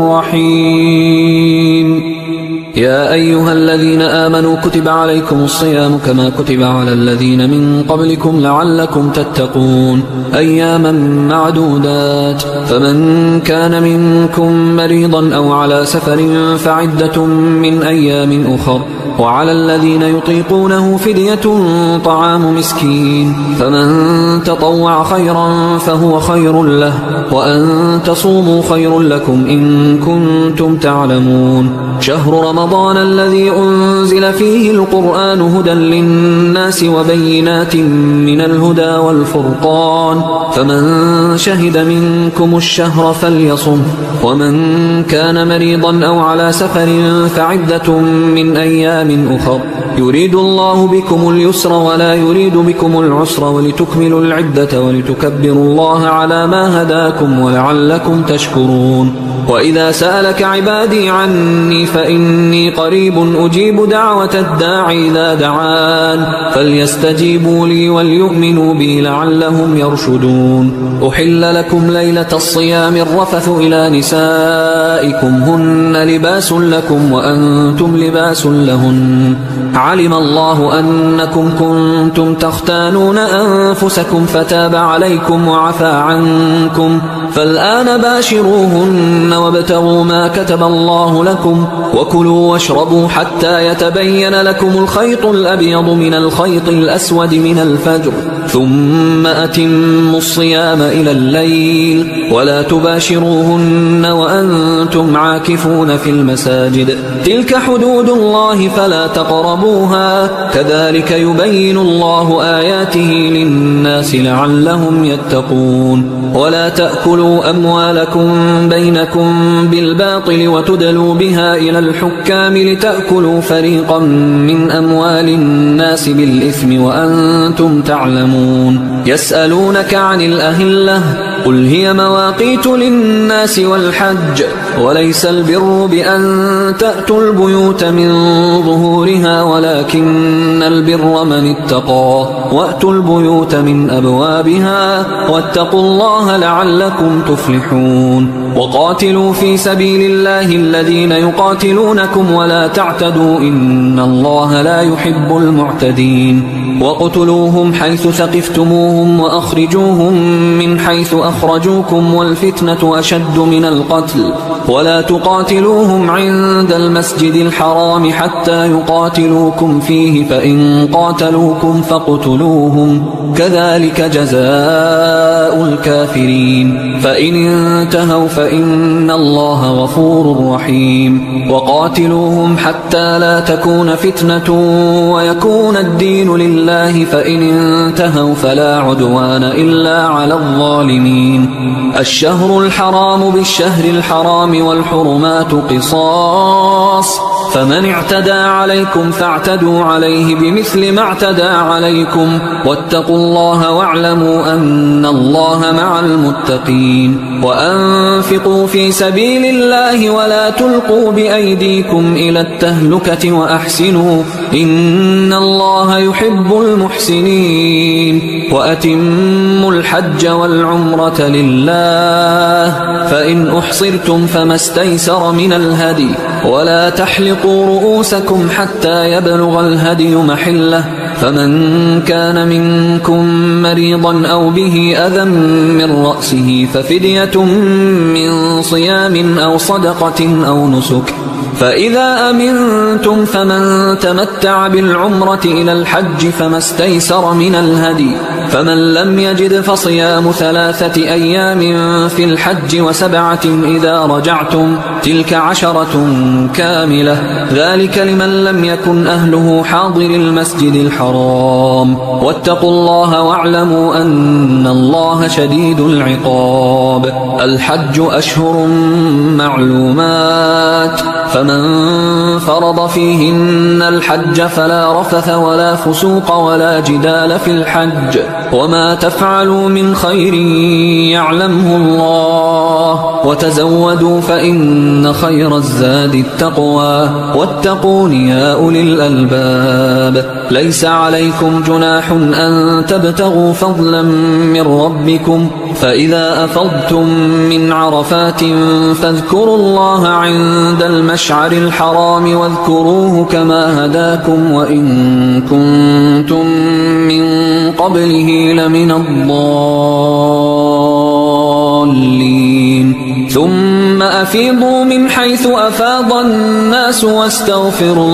رحيم يا أيها الذين آمنوا كتب عليكم الصيام كما كتب على الذين من قبلكم لعلكم تتقون أياما معدودات فمن كان منكم مريضا أو على سفر فعدة من أيام أخر وعلى الذين يطيقونه فدية طعام مسكين فمن تطوع خيرا فهو خير له وأن تصوموا خير لكم إن كنتم تعلمون شهر رمضان الذي أنزل فيه القرآن هدى للناس وبينات من الهدى والفرقان فمن شهد منكم الشهر فليصم ومن كان مريضا أو على سفر فعدة من أيام أخر يريد الله بكم اليسر ولا يريد بكم العسر ولتكملوا العدة ولتكبروا الله على ما هداكم ولعلكم تشكرون وإذا سألك عبادي عني فإني قريب أجيب دعوة الداعي إذا دعان فليستجيبوا لي وليؤمنوا بي لعلهم يرشدون أحل لكم ليلة الصيام الرفث إلى نسائكم هن لباس لكم وأنتم لباس لهن علم الله أنكم كنتم تختانون أنفسكم فتاب عليكم وعفى عنكم فالآن باشروهن وابتغوا ما كتب الله لكم وكلوا واشربوا حتى يتبين لكم الخيط الأبيض من الخيط الأسود من الفجر ثم أتموا الصيام إلى الليل ولا تباشروهن وأنتم عاكفون في المساجد تلك حدود الله فلا تقربوها كذلك يبين الله آياته للناس لعلهم يتقون ولا تأكلوا أموالكم بينكم بالباطل وتدلوا بها إلى الحكام لتأكلوا فريقا من أموال الناس بالإثم وأنتم تعلمون يسألونك عن الأهلة قل هي مواقيت للناس والحج وليس البر بأن تأتوا البيوت من ظهورها ولكن البر من اتقى وأتوا البيوت من أبوابها واتقوا الله لعلكم تفلحون وقاتلوا في سبيل الله الذين يقاتلونكم ولا تعتدوا إن الله لا يحب المعتدين وقتلوهم حيث ثقفتموهم وأخرجوهم من حيث أخرجوكم والفتنة أشد من القتل ولا تقاتلوهم عند المسجد الحرام حتى يقاتلوكم فيه فإن قاتلوكم فاقتلوهم كذلك جزاء الكافرين فإن انتهوا فإن الله غفور رحيم وقاتلوهم حتى لا تكون فتنة ويكون الدين لله فإن انتهوا فلا عدوان إلا على الظالمين الشهر الحرام بالشهر الحرام والحرمات قصاص فمن اعتدى عليكم فاعتدوا عليه بمثل ما اعتدى عليكم واتقوا الله واعلموا أن الله مع المتقين وأنفقوا في سبيل الله ولا تلقوا بأيديكم إلى التهلكة وأحسنوا إن الله يحب المحسنين وأتموا الحج والعمرة لله فإن أحصرتم فما استيسر من الهدي ولا تحلقوا رؤوسكم حتى يبلغ الهدي محله فمن كان منكم مريضا أو به أذى من رأسه ففدية من صيام أو صدقة أو نسك فإذا أمنتم فمن تمتع بالعمرة إلى الحج فما استيسر من الهدي فمن لم يجد فصيام ثلاثة أيام في الحج وسبعة إذا رجعتم تلك عشرة كاملة ذلك لمن لم يكن أهله حاضر المسجد الحرام واتقوا الله واعلموا أن الله شديد العقاب. الحج أشهر معلومات فمن فرض فيهن الحج فلا رفث ولا فسوق ولا جدال في الحج وما تفعلوا من خير يعلمه الله وتزودوا فإن خير الزاد التقوى واتقون يا أولي الألباب. ليس عليكم جناح أن تبتغوا فضلا من ربكم فإذا أفضتم من عرفات فاذكروا الله عند المشعر الحرام واذكروه كما هداكم وإن كنتم من قبله لمن الضالين. ثم أفيضوا من حيث أفاض الناس واستغفروا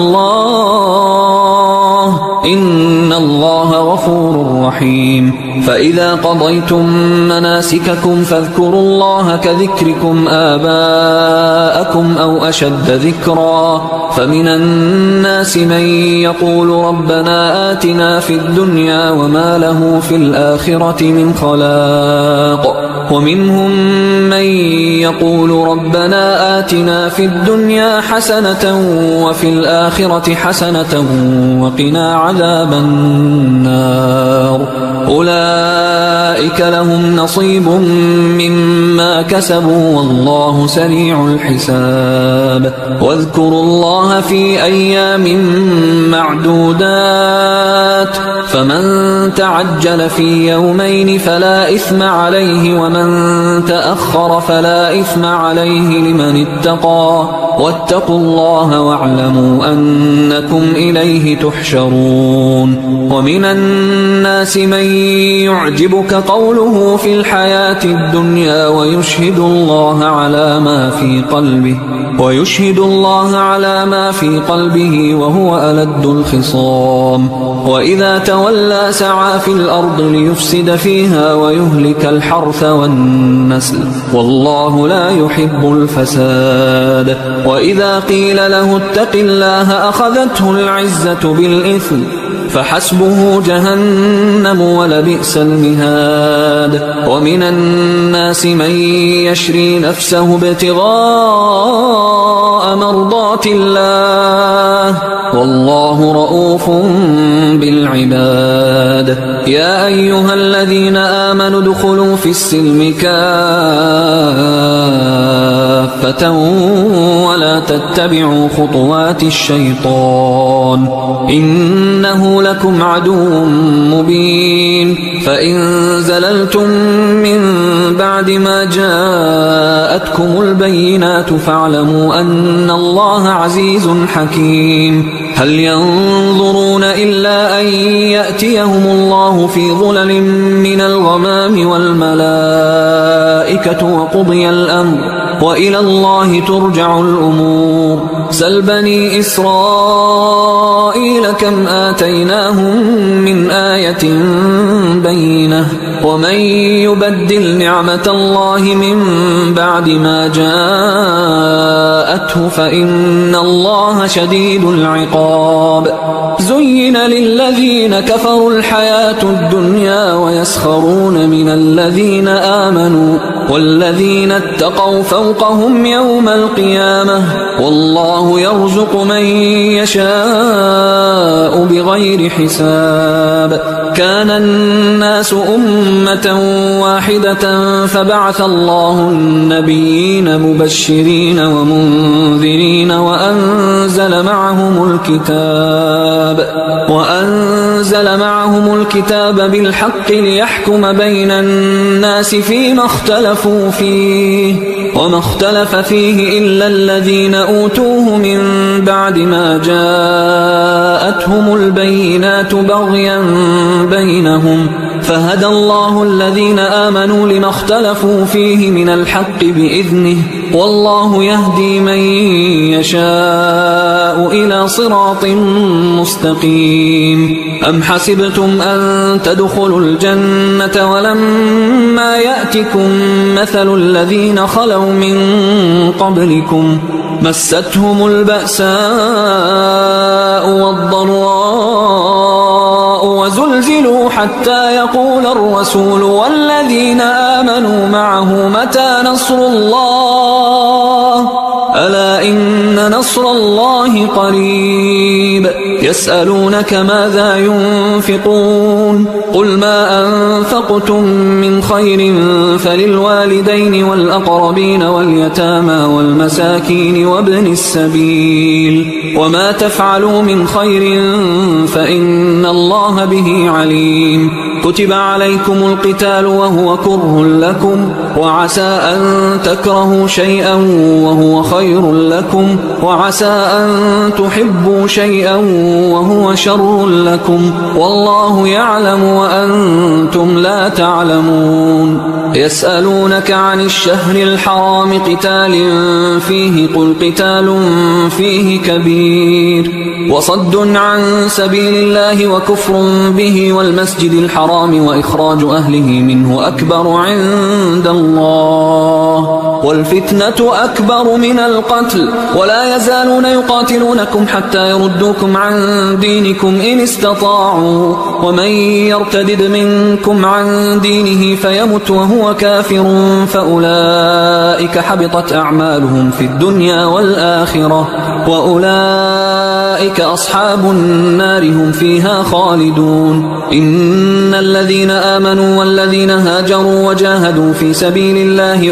الله إن الله غفور رحيم. فإذا قضيتم مناسككم فاذكروا الله كذكركم آباءكم أو أشد ذكرا فمن الناس من يقول ربنا آتنا في الدنيا وما له في الآخرة من خلاق ومنهم من يقول ربنا آتنا في الدنيا حسنة وفي الآخرة حسنة وقنا عذاب النار. أولئك لهم نصيب مما كسبوا والله سريع الحساب. واذكروا الله في أيام معدودات فمن تعجل في يومين فلا إثم عليه ومن تأخر فلا إثم عليه لمن اتقى واتقوا الله واعلموا أنكم إليه تحشرون. ومن الناس من يعجبك قوله في الحياة الدنيا ويشهد الله على ما في قلبه ويشهد الله على ما في قلبه وهو ألد الخصام. وإذا تولى سعى في الأرض ليفسد فيها ويهلك الحرث والنسل والله لا يحب الفساد. وإذا قيل له اتق الله أخذته العزة بالإثم فحسبه جهنم ولبئس المهاد. ومن الناس من يشري نفسه ابتغاء مرضات الله والله رؤوف بالعباد. يا أيها الذين آمنوا ادخلوا في السلم كافة ولا تتبعوا خطوات الشيطان إنه لكم عدو مبين. فإن زللتم من بعد ما جاءتكم البينات فاعلموا أن الله عزيز حكيم. هل ينظرون إلا أن يأتيهم الله في ظلل من الغمام والملائكة وقضي الأمر وإلى الله ترجع الأمور. سل بني إسرائيل كم آتيناهم من آية بينة ومن يبدل نعمة الله من بعد ما جاءته فإن الله شديد العقاب. زين للذين كفروا الحياة الدنيا ويسخرون من الذين آمنوا والذين اتقوا فوقهم يوم القيامة والله يرزق من يشاء بغير حساب. كان الناس أمة واحدة فبعث الله النبيين مبشرين ومنذرين وأنزل معهم الكتاب وأنزل معهم الكتاب بالحق ليحكم بين الناس فيما اختلفوا فيه وما اختلف فيه إلا الذين أوتوه من بعد ما جاءتهم البينات بغيا بينهم فهدى الله الذين آمنوا لما اختلفوا فيه من الحق بإذنه والله يهدي من يشاء إلى صراط مستقيم. أم حسبتم أن تدخلوا الجنة ولما يأتكم مثل الذين خلوا من قبلكم مستهم البأساء والضراء وزلزلوا حتى يقول الرسول والذين آمنوا معه متى نصر الله ألا إن نصر الله قريب. يسألونك ماذا ينفقون قل ما أنفقتم من خير فللوالدين والأقربين واليتامى والمساكين وابن السبيل وما تفعلوا من خير فإن الله به عليم. كتب عليكم القتال وهو كره لكم وعسى أن تكرهوا شيئا وهو خير لكم وعسى أن تحبوا شيئا وهو شر لكم والله يعلم وأنتم لا تعلمون. يسألونك عن الشهر الحرام قتال فيه قل قتال فيه كبير وصد عن سبيل الله وكفر به والمسجد الحرام وإخراج أهله منه أكبر عند الله والفتنة أكبر من القتل ولا يزالون يقاتلونكم حتى يردوكم عن دينكم إن استطاعوا ومن يرتدد منكم عن دينه فيمت وهو كافر فأولئك حبطت أعمالهم في الدنيا والآخرة وأولئك أصحاب النار هم فيها خالدون. إن الذين آمنوا والذين هاجروا وجاهدوا في سبيل الله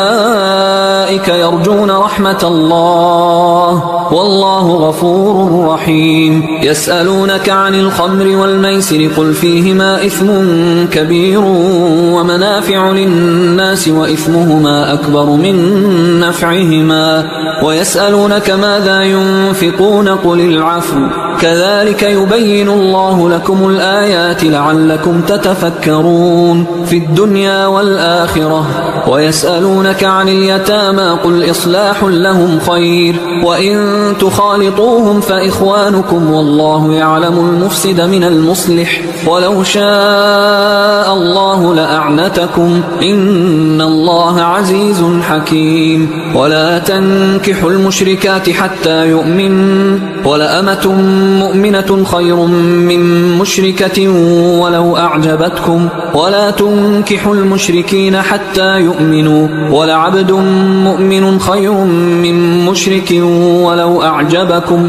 أولئك يرجون رحمة الله والله غفور رحيم. يسألونك عن الخمر والميسر قل فيهما إثم كبير ومنافع للناس وإثمهما أكبر من نفعهما ويسألونك ماذا ينفقون قل العفو كذلك يبين الله لكم الآيات لعلكم تتفكرون في الدنيا والآخرة. ويسألونك عن اليتامى قل إصلاح لهم خير وإن تخالطوهم فإخوانكم والله يعلم المفسد من المصلح ولو شاء الله لأعنتكم إن الله عزيز حكيم. ولا تنكحوا المشركات حتى يؤمن ولأمة مؤمنة خير من مشركة ولو أعجبتكم ولا تنكحوا المشركين حتى يؤمنوا ولعبد مؤمن خير من مشرك ولو أعجبكم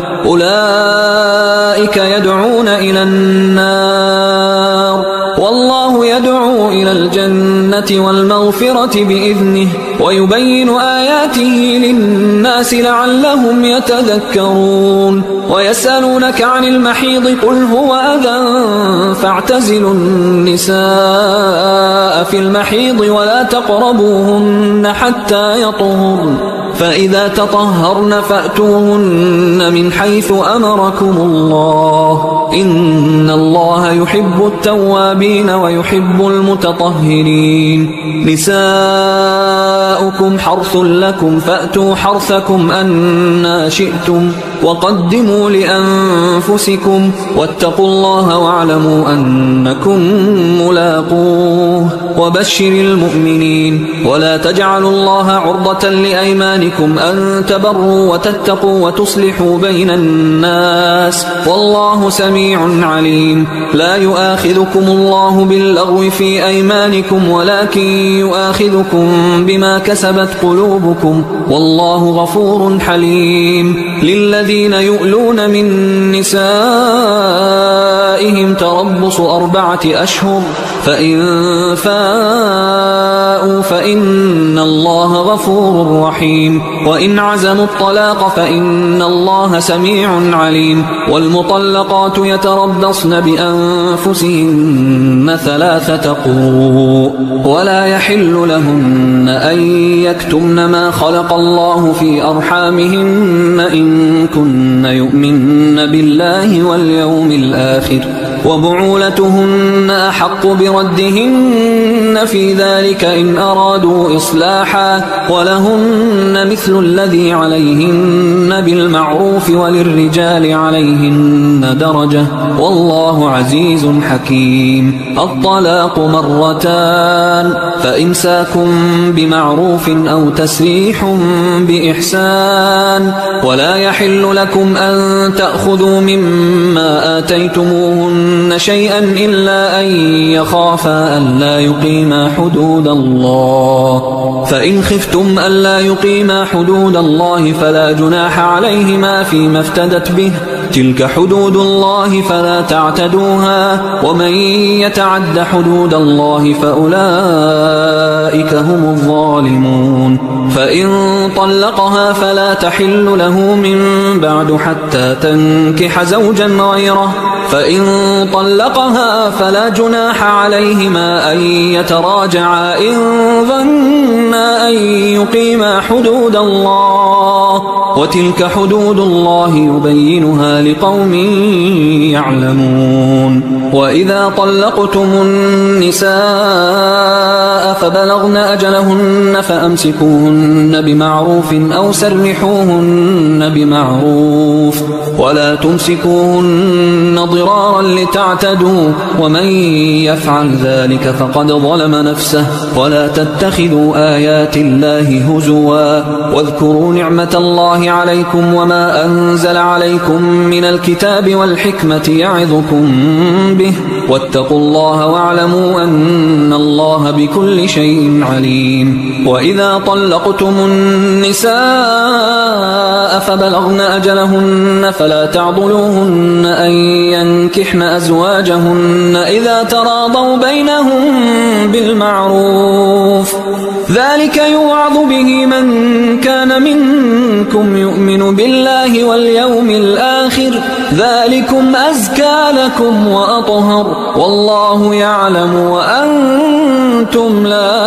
أولئك يدعون إلى النار والله يدعو إلى الجنة والمغفرة بإذنه ويبين آياته للناس لعلهم يتذكرون. ويسألونك عن المحيض قل هو أذى فاعتزلوا النساء في المحيض ولا تقربوهن حتى يطهرن فإذا تطهرن فأتوهن من حيث أمركم الله إن الله يحب التوابين ويحب المتطهرين. نساؤكم حرث لكم فأتوا حرثكم أنى شئتم وقدموا لأنفسكم واتقوا الله واعلموا أنكم ملاقوه وبشر المؤمنين. ولا تجعلوا الله عرضة لأيمانكم أن تبروا وتتقوا وتصلحوا بين الناس والله سميع عليم. لا يؤاخذكم الله باللغو في أيمانكم ولكن يؤاخذكم بما كسبت قلوبكم والله غفور حليم. للذين يؤلون من نسائهم تربص أربعة أشهر فإن فاءوا فإن الله غفور رحيم. وإن عزموا الطلاق فإن الله سميع عليم. والمطلقات يتربصن بأنفسهن ثلاثة قروء ولا يحل لهن أن يكتمن ما خلق الله في أرحامهن إن كن يؤمن بالله واليوم الآخر وبعولتهن أحق بردهن في ذلك إن أرادوا إصلاحا ولهن مثل الذي عليهن بالمعروف وللرجال عليهن درجة والله عزيز حكيم. الطلاق مرتان فإمساك بمعروف أو تسريح بإحسان ولا يحل لكم أن تأخذوا مما آتيتموهن شيئا إلا أن يخافا ألا يقيما حدود الله فإن خفتم ألا يقيما حدود الله فلا جناح عليهما فيما افتدت به تلك حدود الله فلا تعتدوها ومن يتعد حدود الله فأولئك هم الظالمون. فإن طلقها فلا تحل له من بعد حتى تنكح زوجا غيره فإن طلقها فلا جناح عليهما أن يتراجعا إن ظنا أن يقيما حدود الله وتلك حدود الله يبينها لقوم يعلمون. وإذا طلقتم النساء فبلغن أجلهن فأمسكوهن بمعروف أو سرحوهن بمعروف ولا تمسكوهن ضرارا لتعتدوا ومن يفعل ذلك فقد ظلم نفسه. ولا تتخذوا آيات الله هزوا واذكروا نعمة الله عليكم وما أنزل عليكم من الكتاب والحكمة يعظكم به واتقوا الله واعلموا أن الله بكل شيء عليم. وإذا طلقتم النساء فبلغن أجلهن فلا تعضلوهن أن ينكحن أزواجهن إذا تراضوا بينهم بالمعروف ذلك يوعظ به من كان منكم يؤمن بالله واليوم الآخر ذلكم أزكى لكم وأطهر والله يعلم وأنتم لا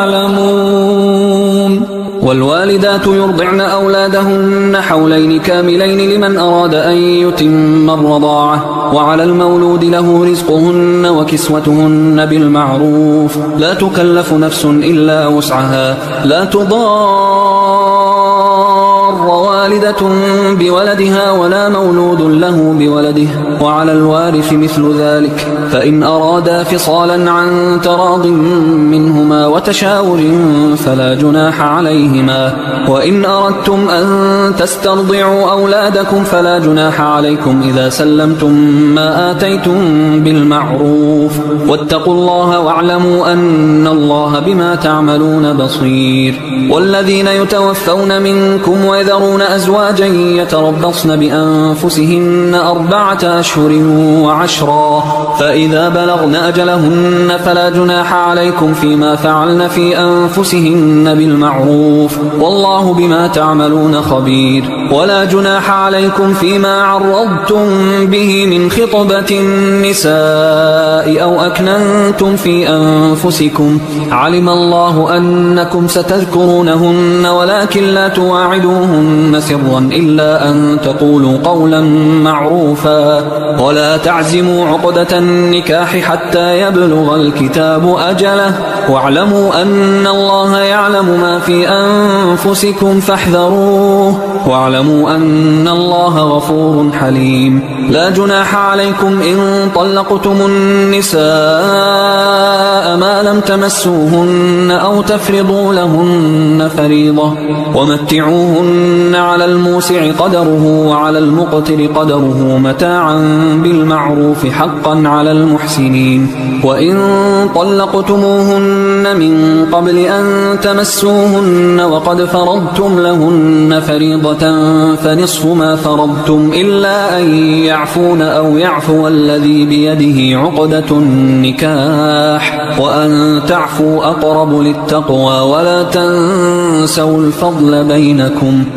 تعلمون. والوالدات يرضعن أولادهن حولين كاملين لمن أراد أن يتم الرضاعة وعلى المولود له رزقهن وكسوتهن بالمعروف لا تكلف نفس إلا وسعها لا تضار والدة بولدها ولا مولود له بولده وعلى الوارث مثل ذلك فإن أرادا فصالا عن تراض منهما وتشاور فلا جناح عليهما. وإن أردتم أن تسترضعوا أولادكم فلا جناح عليكم إذا سلمتم ما آتيتم بالمعروف واتقوا الله واعلموا أن الله بما تعملون بصير. والذين يتوفون منكم ويذرون أزواجا يتربصن بأنفسهن أربعة أشهر وعشرا فإذا بلغن أجلهن فلا جناح عليكم فيما فعلن في أنفسهن بالمعروف والله بما تعملون خبير. ولا جناح عليكم فيما عرضتم به من خطبة النساء أو أكننتم في أنفسكم علم الله أنكم ستذكرونهن ولكن لا تواعدوهن سرا إلا أن تقولوا قولا معروفا ولا تعزموا عقدة النكاح حتى يبلغ الكتاب أجله واعلموا أن الله يعلم ما في أنفسكم فاحذروه واعلموا أن الله غفور حليم. لا جناح عليكم إن طلقتم النساء ما لم تمسوهن أو تفرضوا لهن فريضة ومتعوهن على الموسع قدره وعلى المقتر قدره متاعا بالمعروف حقا على المحسنين. وإن طلقتموهن من قبل أن تمسوهن وقد فرضتم لهن فريضة فنصف ما فرضتم إلا أن يعفون أو يعفو الذي بيده عقدة النكاح وأن تعفوا أقرب للتقوى ولا تنسوا الفضل بينكم إن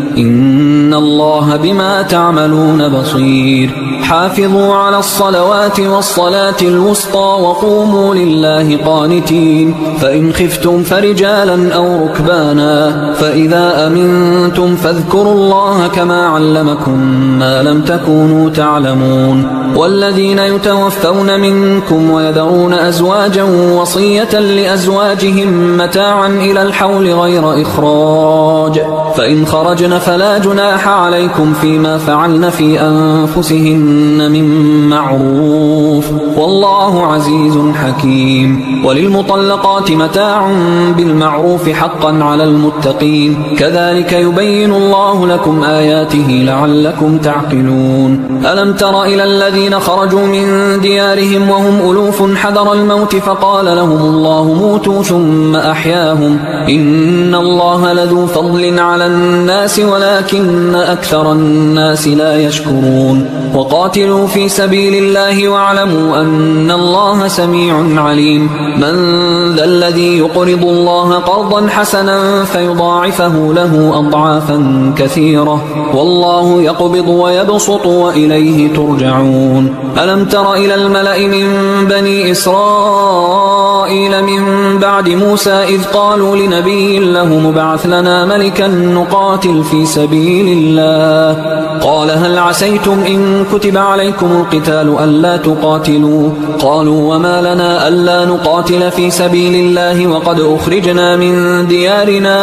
إن الله بما تعملون بصير حافظوا على الصلوات والصلاة الوسطى وقوموا لله قانتين فإن خفتم فرجالا أو ركبانا فإذا أمنتم فاذكروا الله كما علمكم ما لم تكونوا تعلمون والذين يتوفون منكم ويذرون أزواجا وصية لأزواجهم متاعا إلى الحول غير إخراج فإن خرجن فلا جناح عليكم فيما فعلن في أنفسهن من معروف والله عزيز حكيم وللمطلقات متاع بالمعروف حقا على المتقين كذلك يبين الله لكم آياته لعلكم تعقلون ألم تر إلى الذين خرجوا من ديارهم وهم ألوف حذر الموت فقال لهم الله موتوا ثم أحياهم إن الله لذو فضل على الناس ولكن أكثر الناس لا يشكرون وقاتلوا في سبيل الله واعلموا أن الله سميع عليم من ذا الذي يقرض الله قرضا حسنا فيضاعفه له أضعافا كثيرة والله يقبض ويبسط وإليه ترجعون ألم تر إلى الملأ من بني إسرائيل من بعد موسى إذ قالوا لنبي له مبعث لنا ملكا نقاتل في سبيل الله قال هل عسيتم إن كتب عليكم القتال ألا تقاتلوا قالوا وما لنا ألا نقاتل في سبيل الله وقد أخرجنا من ديارنا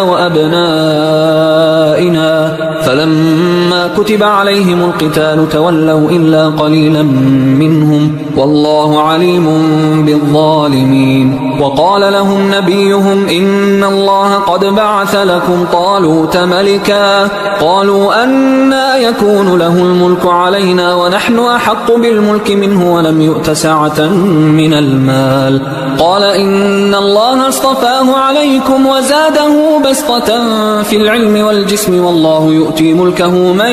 وأبنائنا فلما كتب عليهم القتال تولوا إلا قليلا منهم والله عليم بالظالمين وقال لهم نبيهم إن الله قد بعث لكم طالوت ملكا قالوا أنى يكون له الملك علينا ونحن أحق بالملك منه ولم يؤت سعة من المال قال إن الله اصطفاه عليكم وزاده بسطة في العلم والجسم والله يؤتي ملكه من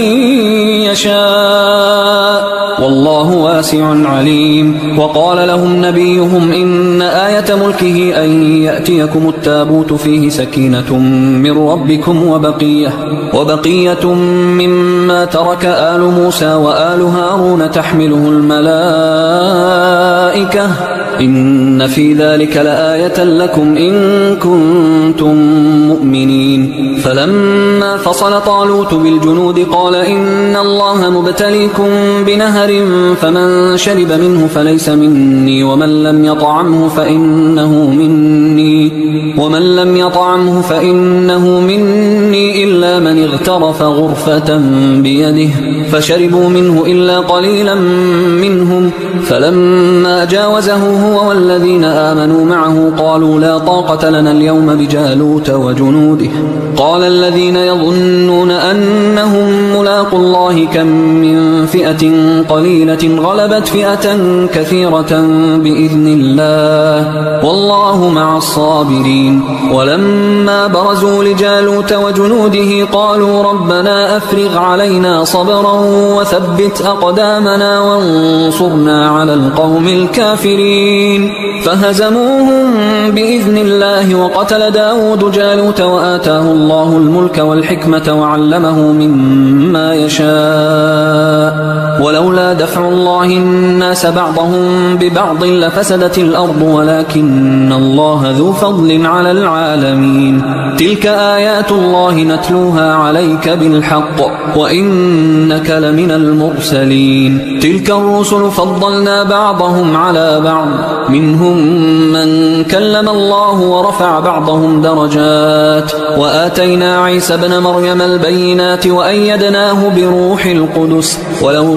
يشاء والله واسع عليم وقال لهم نبيهم إن آية ملكه أن يأتيكم التابوت فيه سكينة من ربكم وبقية وبقية مما ترك آل موسى وآل هارون تحمله الملائكة إن في ذلك لآية لكم إن كنتم مؤمنين فلما فصل طالوت بالجنود قال إن الله مبتليكم بنهر فمن شرب منه فليس مني ومن لم يطعمه فإنه مني ومن لم يطعمه فإنه مني إلا من اغترف غرفة بيده فشربوا منه إلا قليلا منهم فلما جاوزه هو والذين آمنوا معه قالوا لا طاقة لنا اليوم بجالوت وجنوده قال الذين يظنون أنهم ملاقوا الله كم من فئة قليلة غلبت فئة كثيرة بإذن الله والله مع الصابرين ولما برزوا لجالوت وجنوده قالوا ربنا أفرغ علينا صبرا وثبت أقدامنا وانصرنا على القوم الكافرين فهزموهم بإذن الله وقتل داود جالوت وآتاه الله الملك والحكمة وعلمه مما يشاء ولولا دفع الله الناس بعضهم ببعض لفسدت الأرض ولكن الله ذو فضل على العالمين تلك آيات الله نتلوها عليك بالحق وإنك لمن المرسلين تلك الرسل فضلنا بعضهم على بعض منهم من كلم الله ورفع بعضهم درجات وآتينا عيسى ابن مريم البينات وأيدناه بروح القدس ولو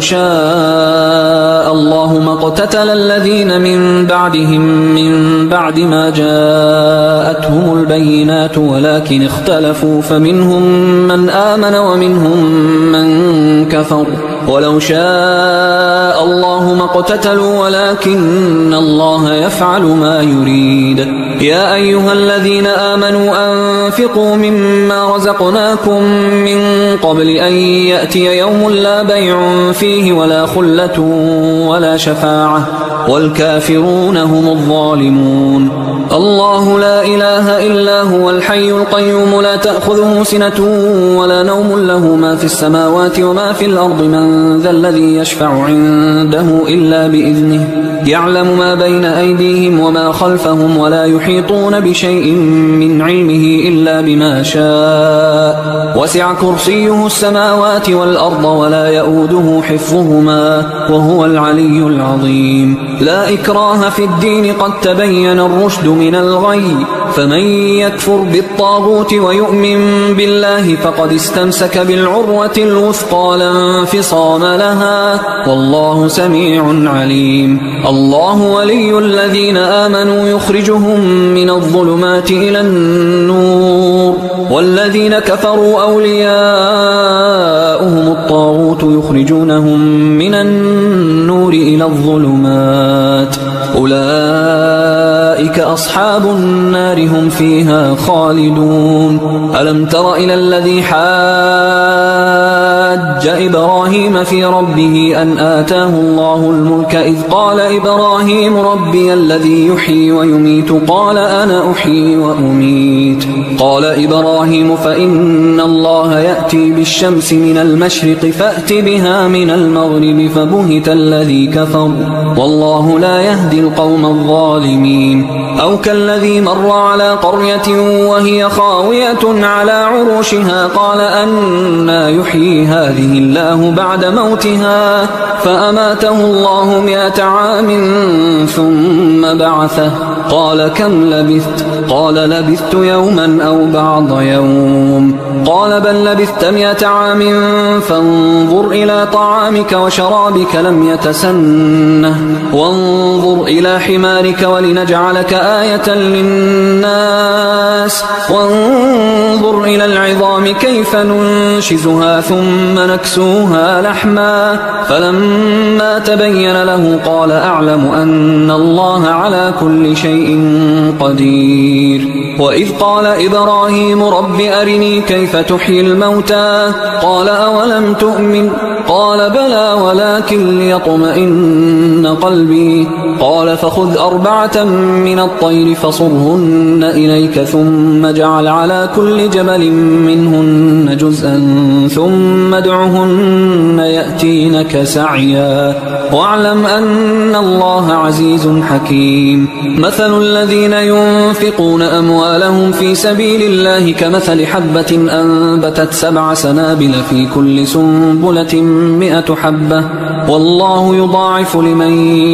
شاء الله ما اقتتل الذين من بعدهم من بعد ما جاءتهم البينات ولكن اختلفوا فمنهم من آمن ومنهم من كفر ولو شاء الله ما اقتتلوا ولكن الله يفعل ما يريد يا أيها الذين آمنوا أنفقوا مما رزقناكم من قبل أن يأتي يوم لا بيع فيه ولا خلة ولا شفاعة والكافرون هم الظالمون الله لا إله إلا هو الحي القيوم لا تأخذه سنة ولا نوم له ما في السماوات وما في الأرض من ذا الذي يشفع عنده إلا بإذنه يعلم ما بين أيديهم وما خلفهم ولا يحيطون بشيء من علمه إلا بما شاء وسع كرسيه السماوات والأرض ولا يؤوده حفظهما وهو العلي العظيم لا إكراه في الدين قد تبين الرشد من الغي فمن يكفر بالطاغوت ويؤمن بالله فقد استمسك بالعروة الوثقى لا انفصام لها والله سميع عليم الله ولي الذين آمنوا يخرجهم من الظلمات إلى النور والذين كفروا أولياؤهم الطاغوت يخرجونهم من النور إلى الظلمات أولئك أصحاب النار هم فيها خالدون ألم تر إلى الذي حاج إبراهيم في ربه أن آتاه الله الملك إذ قال إبراهيم ربي الذي يحيي ويميت قال أنا أحيي وأميت قال إبراهيم فإن الله يأتي بالشمس من المشرق فأت بها من المغرب فبهت الذي كفر والله لا يهدي القوم الظالمين أو كالذي مر على قرية وهي خاوية على عروشها قال أنى يحيي هذه الله بعد موتها فأماته الله مئة عام ثم بعثه قال كم لبثت قال لبثت يوما أو بعض يوم قال بل لبثت مئة عام فانظر إلى طعامك وشرابك لم يتسنه وانظر إلى حمارك ولنجعلك آية للناس وانظر إلى العظام كيف ننشزها ثم نكسوها لحما فلما تبين له قال أعلم أن الله على كل شيء قدير وإذ قال إبراهيم رب أرني كيف تحيي الموتى قال أولم تؤمن قال بلى ولكن ليطمئن قلبي قال فخذ أربعة من الطير فصرهن إليك ثم اجعل على كل جبل منهن جزءا ثم ادعهن يأتينك سعيا واعلم أن الله عزيز حكيم مثل الذين ينفقون أموالهم في سبيل الله كمثل حبة أنبتت سبع سنابل في كل سنبلة مئة حبة والله يضاعف لمن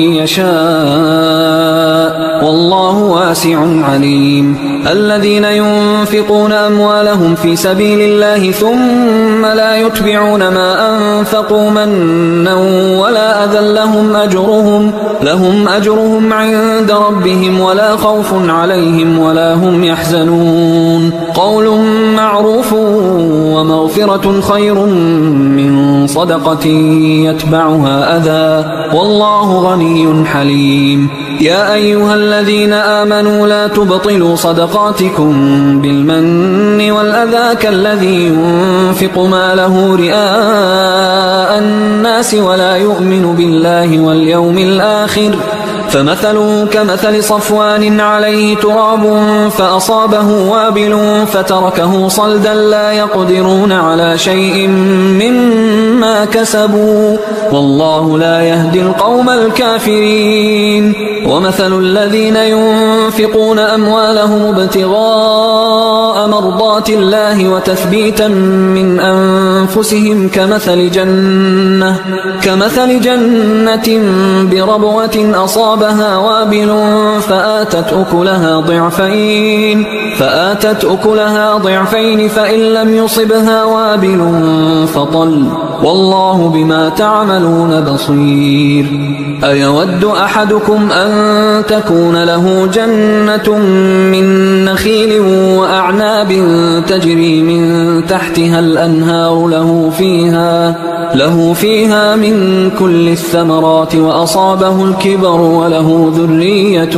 يشاء والله واسع عليم الذين ينفقون أموالهم في سبيل الله ثم لا يتبعون ما أنفقوا منا ولا أذى لهم أجرهم لهم أجرهم عند ربهم ولا خوف عليهم ولا هم يحزنون قول معروف ومغفرة خير من صدقة يتبعها أذى والله غني حليم يا أيها الذين آمنوا لا تبطلوا صدقاتكم بالمن والأذى كالذي ينفق ماله رئاء الناس ولا يؤمن بالله واليوم الآخر فمثله كمثل صفوان عليه تراب فأصابه وابل فتركه صلدا لا يقدرون على شيء مما كسبوا والله لا يهدي القوم الكافرين ومثل الذين ينفقون أموالهم ابتغاء مرضات الله وتثبيتا من أنفسهم كمثل جنة كمثل جنة بربوة أصابها وابل فآتت أكلها ضعفين فآتت أكلها ضعفين فإن لم يصبها وابل فطل والله بما تعملون بصير أيود أحدكم أن تكون له جنة من نخيل وأعناب تجري من تحتها الأنهار له فيها له فيها من كل الثمرات وأصابه الكبر وله ذرية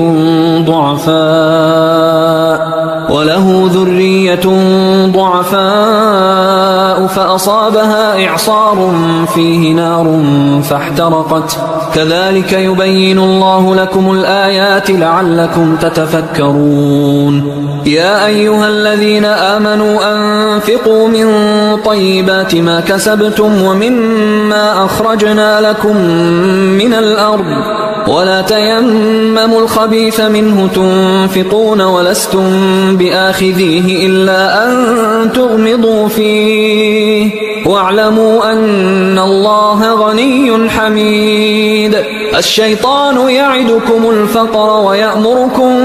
ضعفاء وله ذرية ضعفاء السماء فأصابها إعصار فيه نار فاحترقت كذلك يبين الله لكم الآيات لعلكم تتفكرون يا أيها الذين آمنوا أنفقوا من طيبات ما كسبتم ومما أخرجنا لكم من الأرض ولا تيمموا الخبيث منه تنفقون ولستم بآخذيه إلا أن تغمضوا فيه واعلموا أن الله غني حميد الشيطان يعدكم الفقر ويأمركم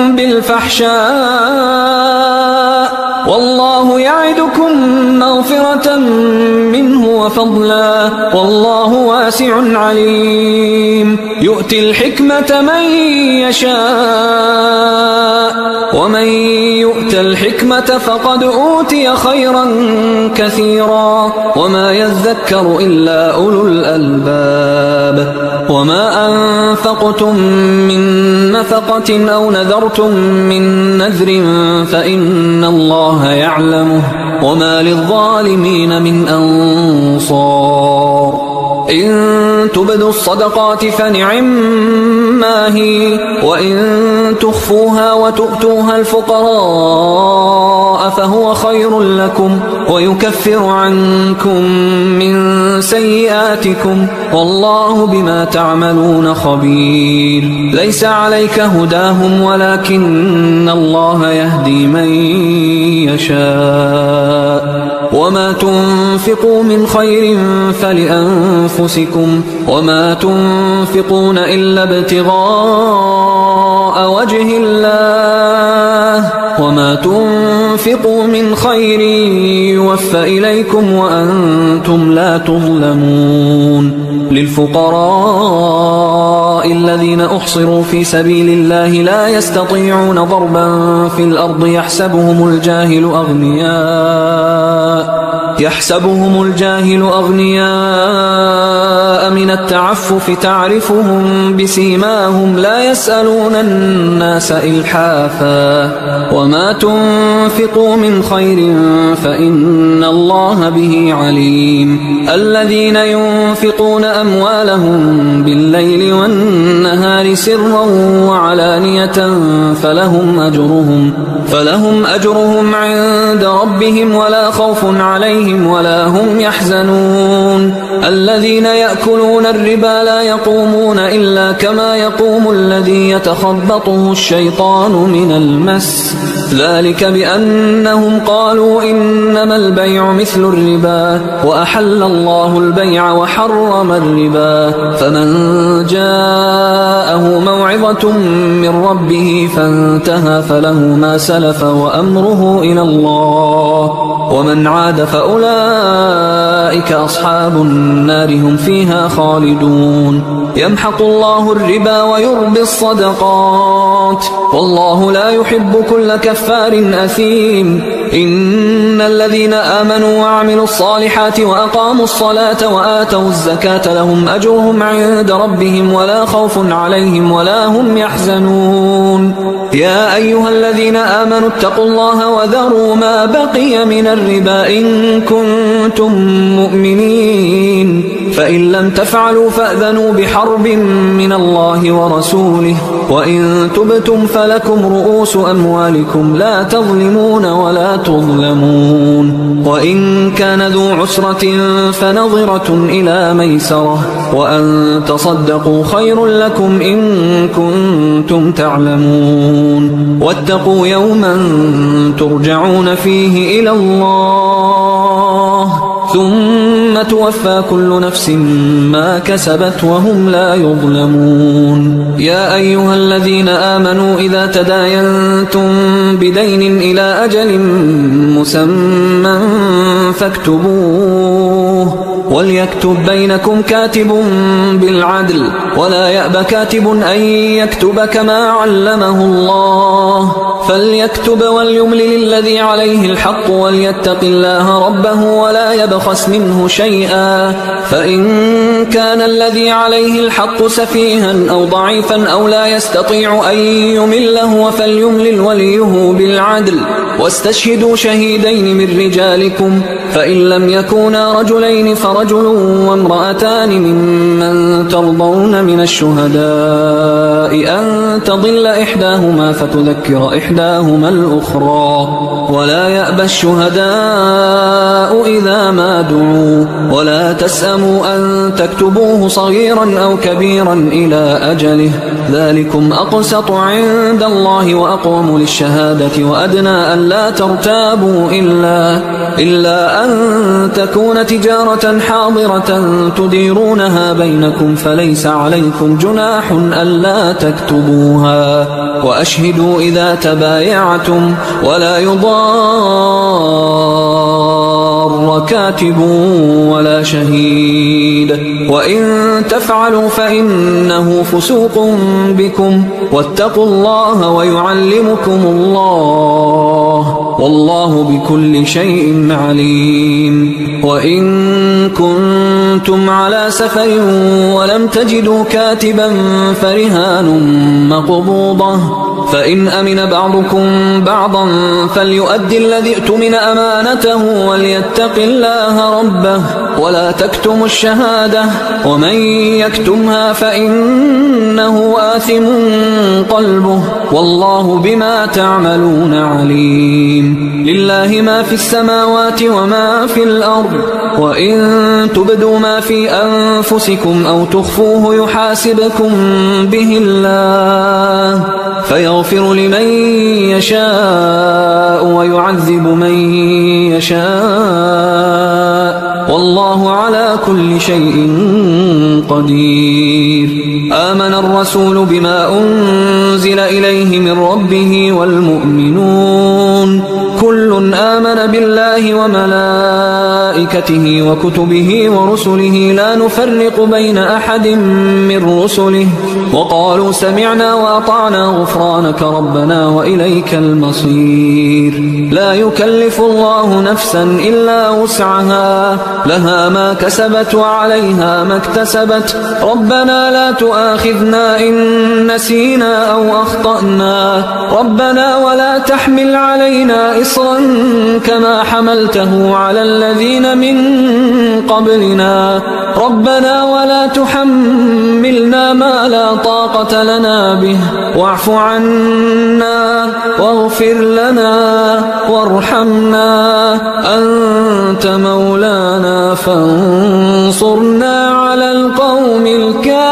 بالفحشاء والله يعدكم مغفرة منه وفضلا والله واسع عليم يؤتي الحكمة من يشاء ومن يؤت الحكمة فقد أوتي خيرا كثيرا وما يذكر إلا أولو الألباب وما أنفقتم من نفقة أو نذرتم من نذر فإن الله يعلمه وما للظالمين من أنصار إن تبدوا الصدقات فنعما هي وإن تخفوها وتؤتوها الفقراء فهو خير لكم ويكفر عنكم من سيئاتكم والله بما تعملون خبير ليس عليك هداهم ولكن الله يهدي من يشاء وما تنفقوا من خير فلأنفسكم وما تنفقون إلا ابتغاء وجه الله وما تنفقوا من خير يوفى إليكم وأنتم لا تظلمون للفقراء الذين أحصروا في سبيل الله لا يستطيعون ضربا في الأرض يحسبهم الجاهل أغنياء يحسبهم الجاهل أغنياء من التعفف تعرفهم بسيماهم لا يسألون الناس إلحافا وما تنفقوا من خير فإن الله به عليم الذين ينفقون أموالهم بالليل والنهار سرا وعلانية فلهم أجرهم فلهم أجرهم عند ربهم ولا خوف عليهم ولا هم يحزنون الذين يأكلون الربا لا يقومون إلا كما يقوم الذي يتخبطه الشيطان من المس ذلك بأنهم قالوا إنما البيع مثل الربا وأحل الله البيع وحرم الربا فمن جاءه موعظة من ربه فانتهى فله ما سلف وأمره إلى الله ومن عاد فأولئك أصحاب النار هم فيها خالدون يمحق الله الربا ويربي الصدقات والله لا يحب كل كفار أثيم إن الذين آمنوا وعملوا الصالحات وأقاموا الصلاة وآتوا الزكاة لهم أجرهم عند ربهم ولا خوف عليهم ولا هم يحزنون يا أيها الذين آمنوا اتقوا الله وذروا ما بقي من الربا إن كنتم مؤمنين فإن لم تفعلوا فأذنوا بحرب من الله ورسوله وإن تبتم فلكم رؤوس أموالكم لا تظلمون ولا تظلمون وإن كان ذو عسرة فنظرة إلى ميسرة وأن تصدقوا خير لكم إن كنتم تعلمون واتقوا يوما ترجعون فيه إلى الله ثم توفى كل نفس ما كسبت وهم لا يظلمون يا أيها الذين آمنوا إذا تداينتم بدين إلى أجل مسمى فاكتبوه وليكتب بينكم كاتب بالعدل ولا يأب كاتب أن يكتب كما علمه الله فليكتب وليملل الذي عليه الحق وليتق الله ربه ولا يبخس منه شيئا فإن كان الذي عليه الحق سفيها أو ضعيفا أو لا يستطيع أن يمله فليملل وليه بالعدل واستشهدوا شهيدين من رجالكم فإن لم يكونا رجلين فرجل وامرأتان ممن ترضون من الشهداء أن تضل إحداهما فتذكر إحداهما الأخرى ولا يأبى الشهداء إذا ما دعوا ولا تسأموا أن تكتبوه صغيرا أو كبيرا إلى أجله ذلكم أقسط عند الله وأقوم للشهادة وأدنى أن لا ترتابوا إلا, إلا أن تكون تجارة حاضرة تديرونها بينكم فليس عليكم جناح ألا تكتبوها وأشهدوا إذا تبايعتم ولا يضار كاتب ولا شهيد وإن تفعلوا فإنه فسوق بكم واتقوا الله ويعلمكم الله والله بكل شيء عليم وإن كنتم على سفر ولم تجدوا كاتبا فرهان مقبوضة فإن أمن بعضكم بعضا فليؤدي الذي اؤتمن أمانته وليتق الله ربه ولا تكتموا الشهادة ومن يكتمها فإنه آثم قلبه والله بما تعملون عليم لله ما في السماوات وما في الأرض وإن تبدوا ما في أنفسكم أو تخفوه يحاسبكم به الله فيغفر لمن يشاء ويعذب من يشاء والله على كل شيء قدير آمن الرسول بما أنزل إليه من ربه والمؤمنون كل آمن بالله وملائكته وكتبه ورسله لا نفرق بين أحد من رسله وقالوا سمعنا وأطعنا غفرانك ربنا وإليك المصير لا يكلف الله نفسا إلا وسعها لها ما كسبت وعليها ما اكتسبت ربنا لا تؤاخذنا إن نسينا أو أخطأنا ربنا ولا تحمل علينا إصرا كما حملته على الذين من قبلنا ربنا ولا تحملنا ما لا طاقة لنا به واعف عنا واغفر لنا وارحمنا أنت مولانا فانصرنا على القوم الكافرين